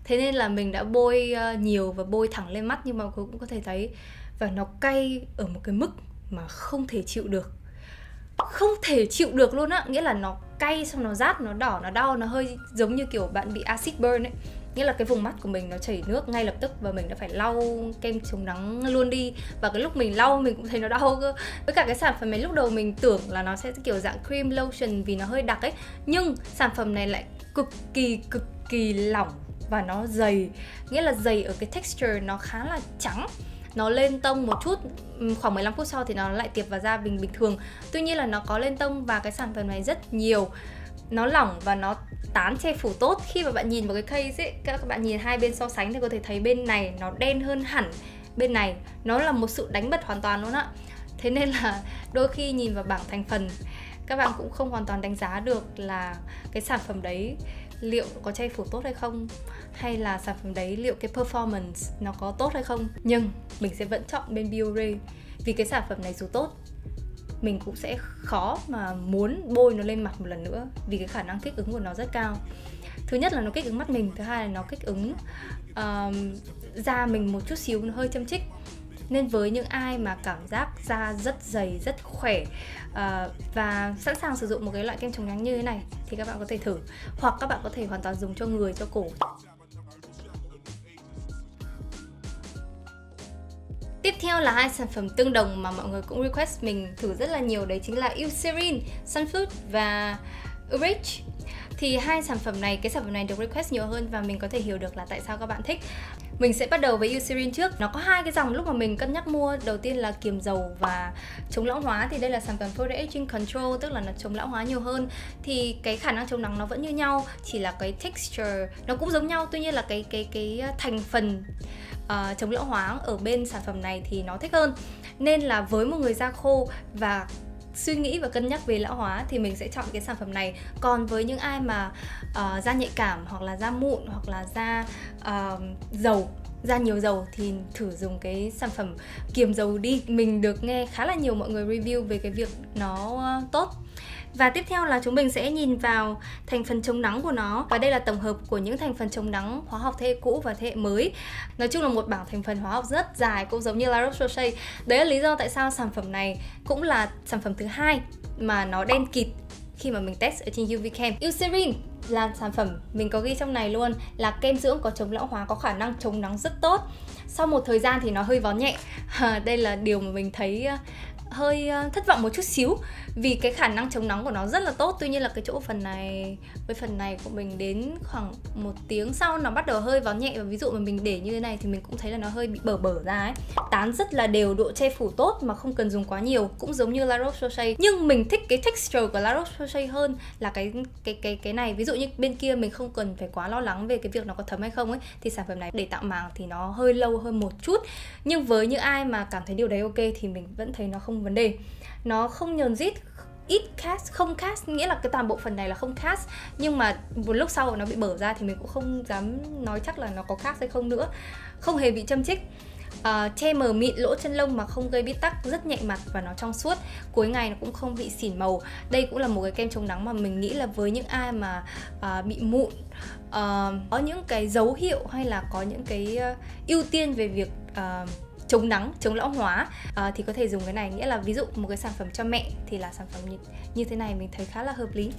Thế nên là mình đã bôi nhiều và bôi thẳng lên mắt, nhưng mà cô cũng có thể thấy. Và nó cay ở một cái mức mà không thể chịu được. Không thể chịu được luôn á. Nghĩa là nó cay, xong nó rát, nó đỏ, nó đau. Nó hơi giống như kiểu bạn bị acid burn ấy. Nghĩa là cái vùng mắt của mình nó chảy nước ngay lập tức, và mình đã phải lau kem chống nắng luôn đi. Và cái lúc mình lau mình cũng thấy nó đau cơ. Với cả cái sản phẩm này lúc đầu mình tưởng là nó sẽ kiểu dạng cream lotion vì nó hơi đặc ấy. Nhưng sản phẩm này lại cực kỳ cực kỳ lỏng và nó dày. Nghĩa là dày ở cái texture nó khá là trắng. Nó lên tông một chút, khoảng mười lăm phút sau thì nó lại tiệp vào da bình bình thường. Tuy nhiên là nó có lên tông và cái sản phẩm này rất nhiều. Nó lỏng và nó tán che phủ tốt. Khi mà bạn nhìn vào cái case ấy, các bạn nhìn hai bên so sánh thì có thể thấy bên này nó đen hơn hẳn bên này. Nó là một sự đánh bật hoàn toàn luôn á. Thế nên là đôi khi nhìn vào bảng thành phần, các bạn cũng không hoàn toàn đánh giá được là cái sản phẩm đấy liệu có che phủ tốt hay không, hay là sản phẩm đấy liệu cái performance nó có tốt hay không. Nhưng mình sẽ vẫn chọn bên Biore, vì cái sản phẩm này dù tốt, mình cũng sẽ khó mà muốn bôi nó lên mặt một lần nữa, vì cái khả năng kích ứng của nó rất cao. Thứ nhất là nó kích ứng mắt mình, thứ hai là nó kích ứng uh, da mình một chút xíu, nó hơi châm chích. Nên với những ai mà cảm giác da rất dày, rất khỏe uh, và sẵn sàng sử dụng một cái loại kem chống nắng như thế này thì các bạn có thể thử. Hoặc các bạn có thể hoàn toàn dùng cho người, cho cổ. Tiếp theo là hai sản phẩm tương đồng mà mọi người cũng request mình thử rất là nhiều. Đấy chính là Eucerin Sunfood và Urich. Thì hai sản phẩm này, cái sản phẩm này được request nhiều hơn và mình có thể hiểu được là tại sao các bạn thích. Mình sẽ bắt đầu với Eucerin trước. Nó có hai cái dòng lúc mà mình cân nhắc mua. Đầu tiên là kiềm dầu và chống lão hóa. Thì đây là sản phẩm Photo Aging Control, tức là nó chống lão hóa nhiều hơn. Thì cái khả năng chống nắng nó vẫn như nhau, chỉ là cái texture nó cũng giống nhau. Tuy nhiên là cái cái cái thành phần uh, chống lão hóa ở bên sản phẩm này thì nó thích hơn. Nên là với một người da khô và suy nghĩ và cân nhắc về lão hóa thì mình sẽ chọn cái sản phẩm này. Còn với những ai mà uh, da nhạy cảm, hoặc là da mụn, hoặc là da uh, dầu, da nhiều dầu thì thử dùng cái sản phẩm kiềm dầu đi. Mình được nghe khá là nhiều mọi người review về cái việc nó uh, tốt. Và tiếp theo là chúng mình sẽ nhìn vào thành phần chống nắng của nó. Và đây là tổng hợp của những thành phần chống nắng hóa học thế hệ cũ và thế hệ mới. Nói chung là một bảng thành phần hóa học rất dài, cũng giống như La Roche-Posay. Đấy là lý do tại sao sản phẩm này cũng là sản phẩm thứ hai mà nó đen kịt khi mà mình test ở trên u vê Chem. Eucerin là sản phẩm mình có ghi trong này luôn, là kem dưỡng có chống lão hóa, có khả năng chống nắng rất tốt. Sau một thời gian thì nó hơi vón nhẹ. Đây là điều mà mình thấy hơi thất vọng một chút xíu, vì cái khả năng chống nắng của nó rất là tốt. Tuy nhiên là cái chỗ phần này với phần này của mình đến khoảng một tiếng sau nó bắt đầu hơi vón nhẹ. Và ví dụ mà mình để như thế này thì mình cũng thấy là nó hơi bị bở bở ra ấy. Tán rất là đều, độ che phủ tốt mà không cần dùng quá nhiều, cũng giống như La Roche-Posay. Nhưng mình thích cái texture của La Roche-Posay hơn là cái cái cái cái này. Ví dụ như bên kia mình không cần phải quá lo lắng về cái việc nó có thấm hay không ấy, thì sản phẩm này để tạo màng thì nó hơi lâu hơn một chút. Nhưng với những ai mà cảm thấy điều đấy ok thì mình vẫn thấy nó không vấn đề. Nó không nhờn rít, ít cast, không cast, nghĩa là cái toàn bộ phần này là không cast. Nhưng mà một lúc sau nó bị bở ra thì mình cũng không dám nói chắc là nó có cast hay không nữa. Không hề bị châm chích. Uh, che mờ mịn lỗ chân lông mà không gây bít tắc, rất nhạy mặt và nó trong suốt. Cuối ngày nó cũng không bị xỉn màu. Đây cũng là một cái kem chống nắng mà mình nghĩ là với những ai mà uh, bị mụn, uh, có những cái dấu hiệu hay là có những cái uh, ưu tiên về việc uh, chống nắng, chống lão hóa uh, thì có thể dùng cái này. Nghĩa là ví dụ một cái sản phẩm cho mẹ thì là sản phẩm như, như thế này mình thấy khá là hợp lý.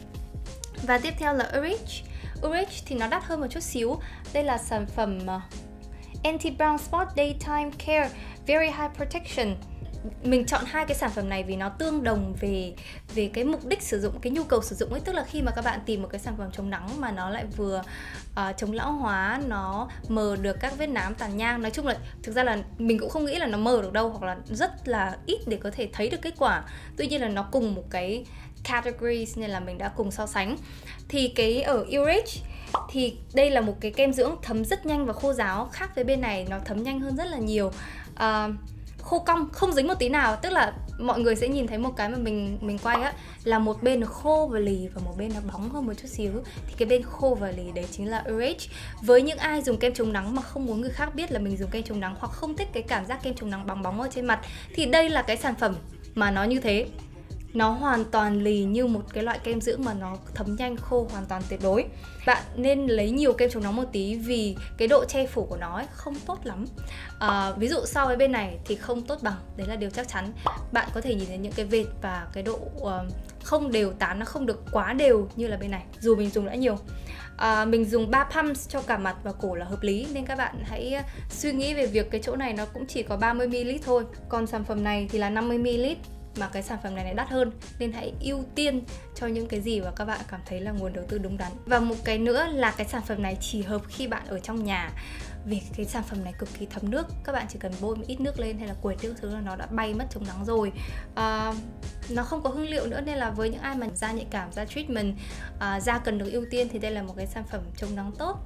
Và tiếp theo là Urich. Urich thì nó đắt hơn một chút xíu. Đây là sản phẩm uh, Anti-Brown Spot Daytime Care Very High Protection. Mình chọn hai cái sản phẩm này vì nó tương đồng về về cái mục đích sử dụng, cái nhu cầu sử dụng ấy. Tức là khi mà các bạn tìm một cái sản phẩm chống nắng mà nó lại vừa uh, chống lão hóa, nó mờ được các vết nám, tàn nhang. Nói chung là thực ra là mình cũng không nghĩ là nó mờ được đâu, hoặc là rất là ít để có thể thấy được kết quả. Tuy nhiên là nó cùng một cái categories nên là mình đã cùng so sánh. Thì cái ở Urich thì đây là một cái kem dưỡng thấm rất nhanh và khô ráo. Khác với bên này nó thấm nhanh hơn rất là nhiều. uh, Khô cong, không dính một tí nào. Tức là mọi người sẽ nhìn thấy một cái mà mình mình quay á, là một bên nó khô và lì và một bên nó bóng hơn một chút xíu. Thì cái bên khô và lì đấy chính là Urich. Với những ai dùng kem chống nắng mà không muốn người khác biết là mình dùng kem chống nắng, hoặc không thích cái cảm giác kem chống nắng bóng bóng ở trên mặt, thì đây là cái sản phẩm mà nó như thế. nó hoàn toàn lì như một cái loại kem dưỡng mà nó thấm nhanh, khô hoàn toàn tuyệt đối. Bạn nên lấy nhiều kem chống nắng một tí vì cái độ che phủ của nó ấy không tốt lắm. à, Ví dụ so với bên này thì không tốt bằng, đấy là điều chắc chắn. Bạn có thể nhìn thấy những cái vệt và cái độ uh, không đều tán, nó không được quá đều như là bên này, dù mình dùng đã nhiều. À, mình dùng ba pumps cho cả mặt và cổ là hợp lý, nên các bạn hãy suy nghĩ về việc cái chỗ này nó cũng chỉ có ba mươi mi li lít thôi. Còn sản phẩm này thì là năm mươi mi li lít, mà cái sản phẩm này lại đắt hơn, nên hãy ưu tiên cho những cái gì mà các bạn cảm thấy là nguồn đầu tư đúng đắn. Và một cái nữa là cái sản phẩm này chỉ hợp khi bạn ở trong nhà, vì cái sản phẩm này cực kỳ thấm nước. Các bạn chỉ cần bôi một ít nước lên hay là quệt những thứ là nó đã bay mất chống nắng rồi. à, Nó không có hương liệu nữa, nên là với những ai mà da nhạy cảm, da treatment, à, da cần được ưu tiên thì đây là một cái sản phẩm chống nắng tốt.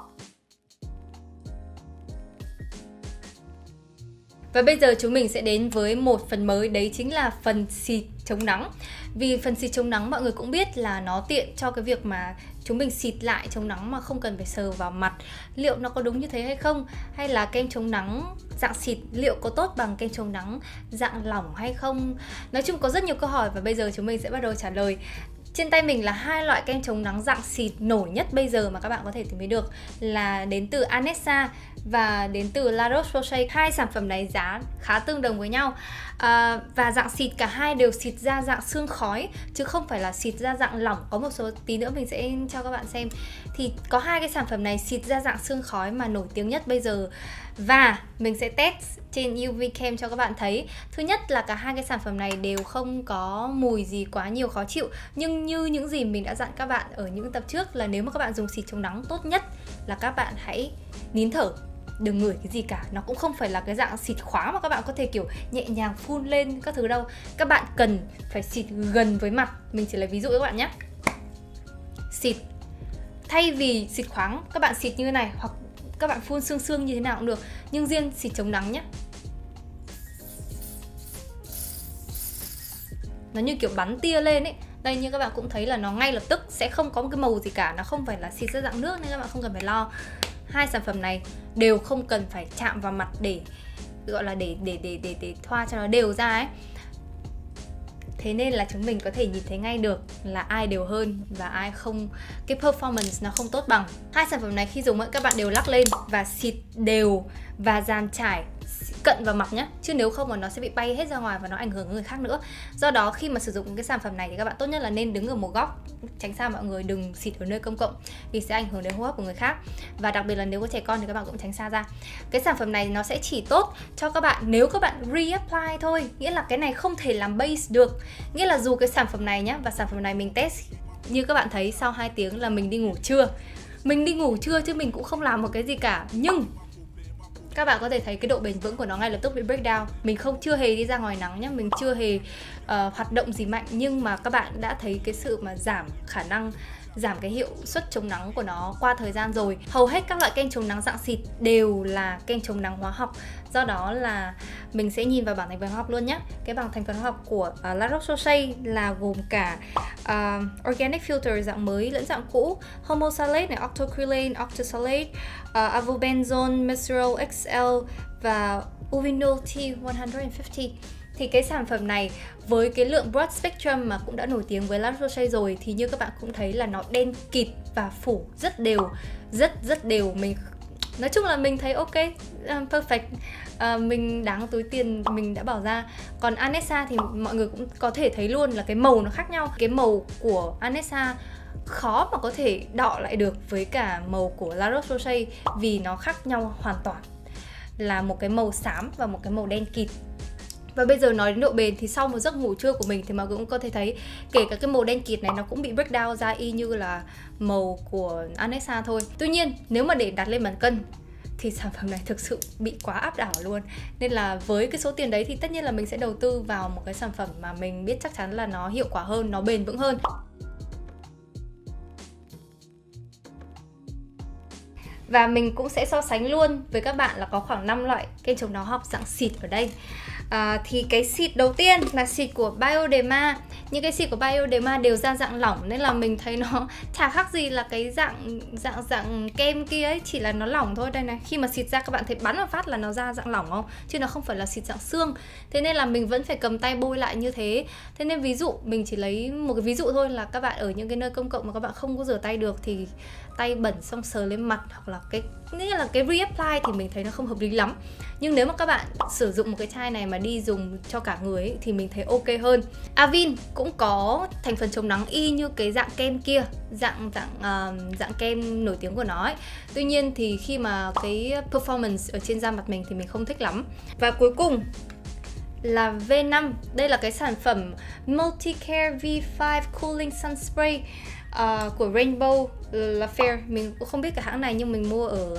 Và bây giờ chúng mình sẽ đến với một phần mới, đấy chính là phần xịt chống nắng. Vì phần xịt chống nắng mọi người cũng biết là nó tiện cho cái việc mà chúng mình xịt lại chống nắng mà không cần phải sờ vào mặt. Liệu nó có đúng như thế hay không? Hay là kem chống nắng dạng xịt liệu có tốt bằng kem chống nắng dạng lỏng hay không? Nói chung có rất nhiều câu hỏi và bây giờ chúng mình sẽ bắt đầu trả lời. Trên tay mình là hai loại kem chống nắng dạng xịt nổi nhất bây giờ mà các bạn có thể tìm thấy được, là đến từ Anessa và đến từ La Roche-Posay. Hai sản phẩm này giá khá tương đồng với nhau. à, Và dạng xịt cả hai đều xịt ra dạng sương khói, chứ không phải là xịt ra dạng lỏng. Có một số tí nữa mình sẽ cho các bạn xem. Thì có hai cái sản phẩm này xịt ra dạng sương khói mà nổi tiếng nhất bây giờ, và mình sẽ test trên u vê cam cho các bạn thấy. Thứ nhất là cả hai cái sản phẩm này đều không có mùi gì quá nhiều khó chịu. Nhưng như những gì mình đã dặn các bạn ở những tập trước là nếu mà các bạn dùng xịt chống nắng, tốt nhất là các bạn hãy nín thở, đừng ngửi cái gì cả. Nó cũng không phải là cái dạng xịt khóa mà các bạn có thể kiểu nhẹ nhàng phun lên các thứ đâu. Các bạn cần phải xịt gần với mặt. Mình chỉ lấy ví dụ các bạn nhé. Xịt, thay vì xịt khoáng các bạn xịt như thế này, hoặc các bạn phun sương sương như thế nào cũng được. Nhưng riêng xịt chống nắng nhé, nó như kiểu bắn tia lên ấy. Đây, như các bạn cũng thấy là nó ngay lập tức sẽ không có một cái màu gì cả. Nó không phải là xịt ra dạng nước nên các bạn không cần phải lo. Hai sản phẩm này đều không cần phải chạm vào mặt để gọi là để để để để để thoa cho nó đều ra ấy. Thế nên là chúng mình có thể nhìn thấy ngay được là ai đều hơn và ai không, cái performance nó không tốt bằng. Hai sản phẩm này khi dùng ấy, các bạn đều lắc lên và xịt đều và dàn trải cận vào mặt nhé, chứ nếu không mà nó sẽ bị bay hết ra ngoài và nó ảnh hưởng đến người khác nữa. Do đó khi mà sử dụng cái sản phẩm này thì các bạn tốt nhất là nên đứng ở một góc, tránh xa mọi người, đừng xịt ở nơi công cộng vì sẽ ảnh hưởng đến hô hấp của người khác. Và đặc biệt là nếu có trẻ con thì các bạn cũng tránh xa ra. Cái sản phẩm này nó sẽ chỉ tốt cho các bạn nếu các bạn reapply thôi, nghĩa là cái này không thể làm base được. Nghĩa là dù cái sản phẩm này nhá, và sản phẩm này mình test như các bạn thấy sau hai tiếng là mình đi ngủ trưa. Mình đi ngủ trưa chứ mình cũng không làm một cái gì cả, nhưng các bạn có thể thấy cái độ bền vững của nó ngay lập tức bị break down. Mình không chưa hề đi ra ngoài nắng nhá, mình chưa hề uh, hoạt động gì mạnh, nhưng mà các bạn đã thấy cái sự mà giảm khả năng, giảm cái hiệu suất chống nắng của nó qua thời gian rồi. Hầu hết các loại kem chống nắng dạng xịt đều là kem chống nắng hóa học. Do đó là mình sẽ nhìn vào bảng thành phần hóa học luôn nhé. Cái bảng thành phần hóa học của uh, La Roche-Posay là gồm cả uh, Organic Filter dạng mới lẫn dạng cũ, Homosalate này, Octocrylane, Octosalate, uh, Avobenzone, Mesrol ích lờ và Uvinol T một trăm năm mươi. Thì cái sản phẩm này với cái lượng broad spectrum mà cũng đã nổi tiếng với La Roche-Posay rồi, thì như các bạn cũng thấy là nó đen kịt và phủ rất đều, rất rất đều. Mình nói chung là mình thấy ok, um, perfect, uh, mình đáng túi tiền mình đã bỏ ra. Còn Anessa thì mọi người cũng có thể thấy luôn là cái màu nó khác nhau. Cái màu của Anessa khó mà có thể đọ lại được với cả màu của La Roche-Posay vì nó khác nhau hoàn toàn, là một cái màu xám và một cái màu đen kịt. Và bây giờ nói đến độ bền thì sau một giấc ngủ trưa của mình thì mọi người cũng có thể thấy kể cả cái màu đen kịt này nó cũng bị break down ra y như là màu của Anessa thôi. Tuy nhiên nếu mà để đặt lên bàn cân thì sản phẩm này thực sự bị quá áp đảo luôn. Nên là với cái số tiền đấy thì tất nhiên là mình sẽ đầu tư vào một cái sản phẩm mà mình biết chắc chắn là nó hiệu quả hơn, nó bền vững hơn. Và mình cũng sẽ so sánh luôn với các bạn là có khoảng năm loại kem chống nắng hóa học dạng xịt ở đây. À, thì cái xịt đầu tiên là xịt của Bioderma. những cái xịt của Bioderma đều ra dạng lỏng, nên là mình thấy nó chả khác gì là cái dạng dạng dạng kem kia ấy, chỉ là nó lỏng thôi. Đây này, khi mà xịt ra các bạn thấy bắn một phát là nó ra dạng lỏng không? Chứ nó không phải là xịt dạng xương. Thế nên là mình vẫn phải cầm tay bôi lại như thế. Thế nên ví dụ mình chỉ lấy một cái ví dụ thôi, là các bạn ở những cái nơi công cộng mà các bạn không có rửa tay được thì tay bẩn xong sờ lên mặt, hoặc là cái nghĩa là cái reapply thì mình thấy nó không hợp lý lắm. Nhưng nếu mà các bạn sử dụng một cái chai này mà đi dùng cho cả người ấy, thì mình thấy ok hơn. Avène cũng có thành phần chống nắng y như cái dạng kem kia, dạng dạng uh, dạng kem nổi tiếng của nó ấy. Tuy nhiên thì khi mà cái performance ở trên da mặt mình thì mình không thích lắm. Và cuối cùng là V năm. Đây là cái sản phẩm Multicare V năm Cooling Sun Spray uh, của Rainbow La Fer. Mình cũng không biết cái hãng này nhưng mình mua ở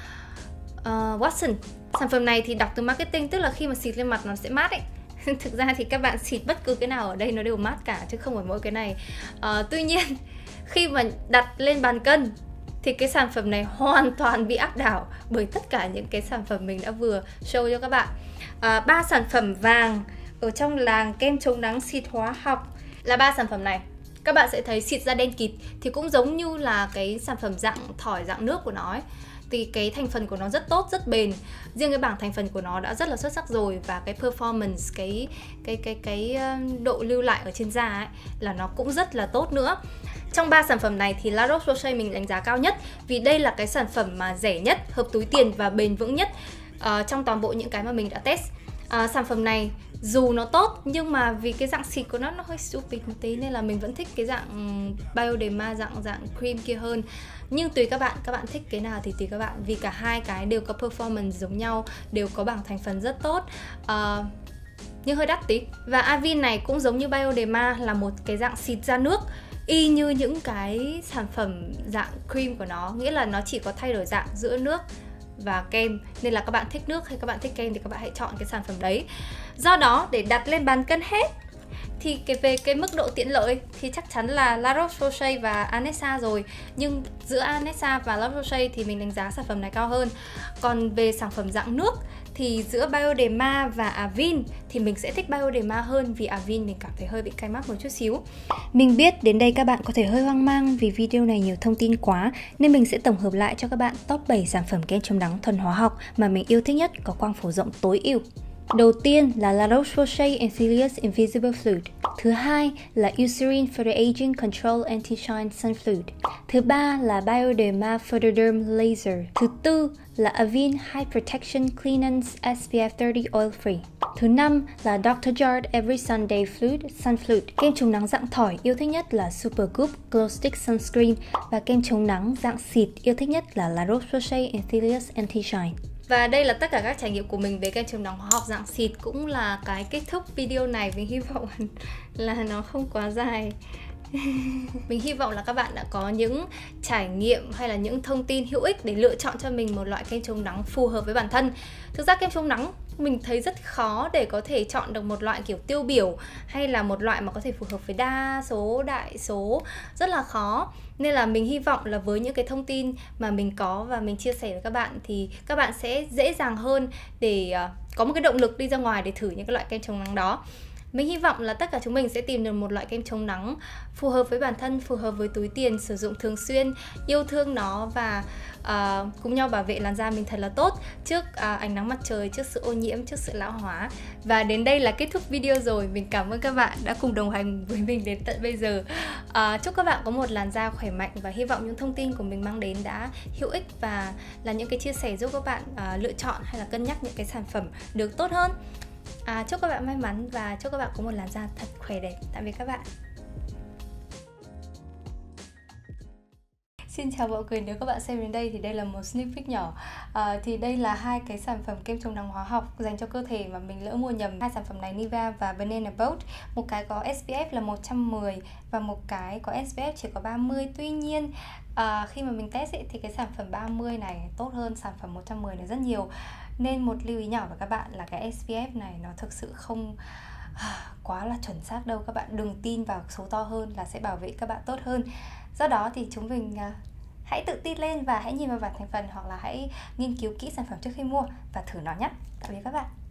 uh, Watson. Sản phẩm này thì đọc từ marketing, tức là khi mà xịt lên mặt nó sẽ mát ấy. Thực ra thì các bạn xịt bất cứ cái nào ở đây nó đều mát cả, chứ không phải mỗi cái này. uh, Tuy nhiên khi mà đặt lên bàn cân thì cái sản phẩm này hoàn toàn bị áp đảo bởi tất cả những cái sản phẩm mình đã vừa show cho các bạn. Ba uh, sản phẩm vàng ở trong làng kem chống nắng xịt hóa học là ba sản phẩm này. Các bạn sẽ thấy xịt ra đen kịt thì cũng giống như là cái sản phẩm dạng thỏi dạng nước của nó ấy. Thì cái thành phần của nó rất tốt, rất bền. Riêng cái bảng thành phần của nó đã rất là xuất sắc rồi. Và cái performance, cái cái cái cái độ lưu lại ở trên da ấy là nó cũng rất là tốt nữa. Trong ba sản phẩm này thì La Roche-Posay mình đánh giá cao nhất, vì đây là cái sản phẩm mà rẻ nhất, hợp túi tiền và bền vững nhất uh, trong toàn bộ những cái mà mình đã test. Uh, sản phẩm này dù nó tốt nhưng mà vì cái dạng xịt của nó nó hơi stupid một tí, nên là mình vẫn thích cái dạng Bioderma dạng dạng cream kia hơn. Nhưng tùy các bạn, các bạn thích cái nào thì tùy các bạn, vì cả hai cái đều có performance giống nhau, đều có bảng thành phần rất tốt, uh, nhưng hơi đắt tí. Và Avène này cũng giống như Bioderma là một cái dạng xịt ra nước, y như những cái sản phẩm dạng cream của nó, nghĩa là nó chỉ có thay đổi dạng giữa nước và kem. Nên là các bạn thích nước hay các bạn thích kem thì các bạn hãy chọn cái sản phẩm đấy. Do đó để đặt lên bàn cân hết thì cái về cái mức độ tiện lợi thì chắc chắn là La Roche-Posay và Anessa rồi. Nhưng giữa Anessa và La Roche-Posay thì mình đánh giá sản phẩm này cao hơn. Còn về sản phẩm dạng nước thì giữa Bioderma và Avène thì mình sẽ thích Bioderma hơn, vì Avène mình cảm thấy hơi bị cay mắt một chút xíu. Mình biết đến đây các bạn có thể hơi hoang mang vì video này nhiều thông tin quá, nên mình sẽ tổng hợp lại cho các bạn top bảy sản phẩm kem chống nắng thuần hóa học mà mình yêu thích nhất, có quang phổ rộng tối ưu. Đầu tiên là La Roche-Posay Anthelios Invisible Fluid. Thứ hai là Eucerin Photoaging Control Anti-Shine Sun Fluid. Thứ ba là Bioderma Photoderm Laser. Thứ tư là Avène High Protection Cleanance ét pê ép ba mươi Oil Free. Thứ năm là doctor Jart Every Sunday Fluid Sun Fluid. Kem chống nắng dạng thỏi yêu thích nhất là Supergoop Glow Stick Sunscreen, và kem chống nắng dạng xịt yêu thích nhất là La Roche-Posay Anthelios Anti-Shine. Và đây là tất cả các trải nghiệm của mình về kem chống nắng hóa học dạng xịt, cũng là cái kết thúc video này. Mình hy vọng là nó không quá dài. Mình hy vọng là các bạn đã có những trải nghiệm hay là những thông tin hữu ích để lựa chọn cho mình một loại kem chống nắng phù hợp với bản thân. Thực ra kem chống nắng mình thấy rất khó để có thể chọn được một loại kiểu tiêu biểu, hay là một loại mà có thể phù hợp với đa số, đại số, rất là khó. Nên là mình hy vọng là với những cái thông tin mà mình có và mình chia sẻ với các bạn thì các bạn sẽ dễ dàng hơn để uh, có một cái động lực đi ra ngoài để thử những cái loại kem chống nắng đó. Mình hy vọng là tất cả chúng mình sẽ tìm được một loại kem chống nắng phù hợp với bản thân, phù hợp với túi tiền, sử dụng thường xuyên, yêu thương nó và uh, cùng nhau bảo vệ làn da mình thật là tốt trước uh, ánh nắng mặt trời, trước sự ô nhiễm, trước sự lão hóa. Và đến đây là kết thúc video rồi. Mình cảm ơn các bạn đã cùng đồng hành với mình đến tận bây giờ. Uh, chúc các bạn có một làn da khỏe mạnh và hy vọng những thông tin của mình mang đến đã hữu ích và là những cái chia sẻ giúp các bạn uh, lựa chọn hay là cân nhắc những cái sản phẩm được tốt hơn. À, chúc các bạn may mắn và chúc các bạn có một làn da thật khỏe đẹp. Tạm biệt các bạn. Xin chào mọi người, nếu các bạn xem đến đây thì đây là một sneak peek nhỏ. à, Thì đây là hai cái sản phẩm kem chống nắng hóa học dành cho cơ thể mà mình lỡ mua nhầm. Hai sản phẩm này Nivea và Banana Boat. Một cái có ét pê ép là một trăm mười và một cái có ét pê ép chỉ có ba mươi. Tuy nhiên à, khi mà mình test ấy, thì cái sản phẩm ba mươi này tốt hơn sản phẩm một trăm mười này rất nhiều. Nên một lưu ý nhỏ với các bạn là cái ét pê ép này nó thực sự không quá là chuẩn xác đâu. Các bạn đừng tin vào số to hơn là sẽ bảo vệ các bạn tốt hơn. Do đó thì chúng mình uh, hãy tự tin lên và hãy nhìn vào bảng thành phần, hoặc là hãy nghiên cứu kỹ sản phẩm trước khi mua và thử nó nhé. Tạm biệt các bạn.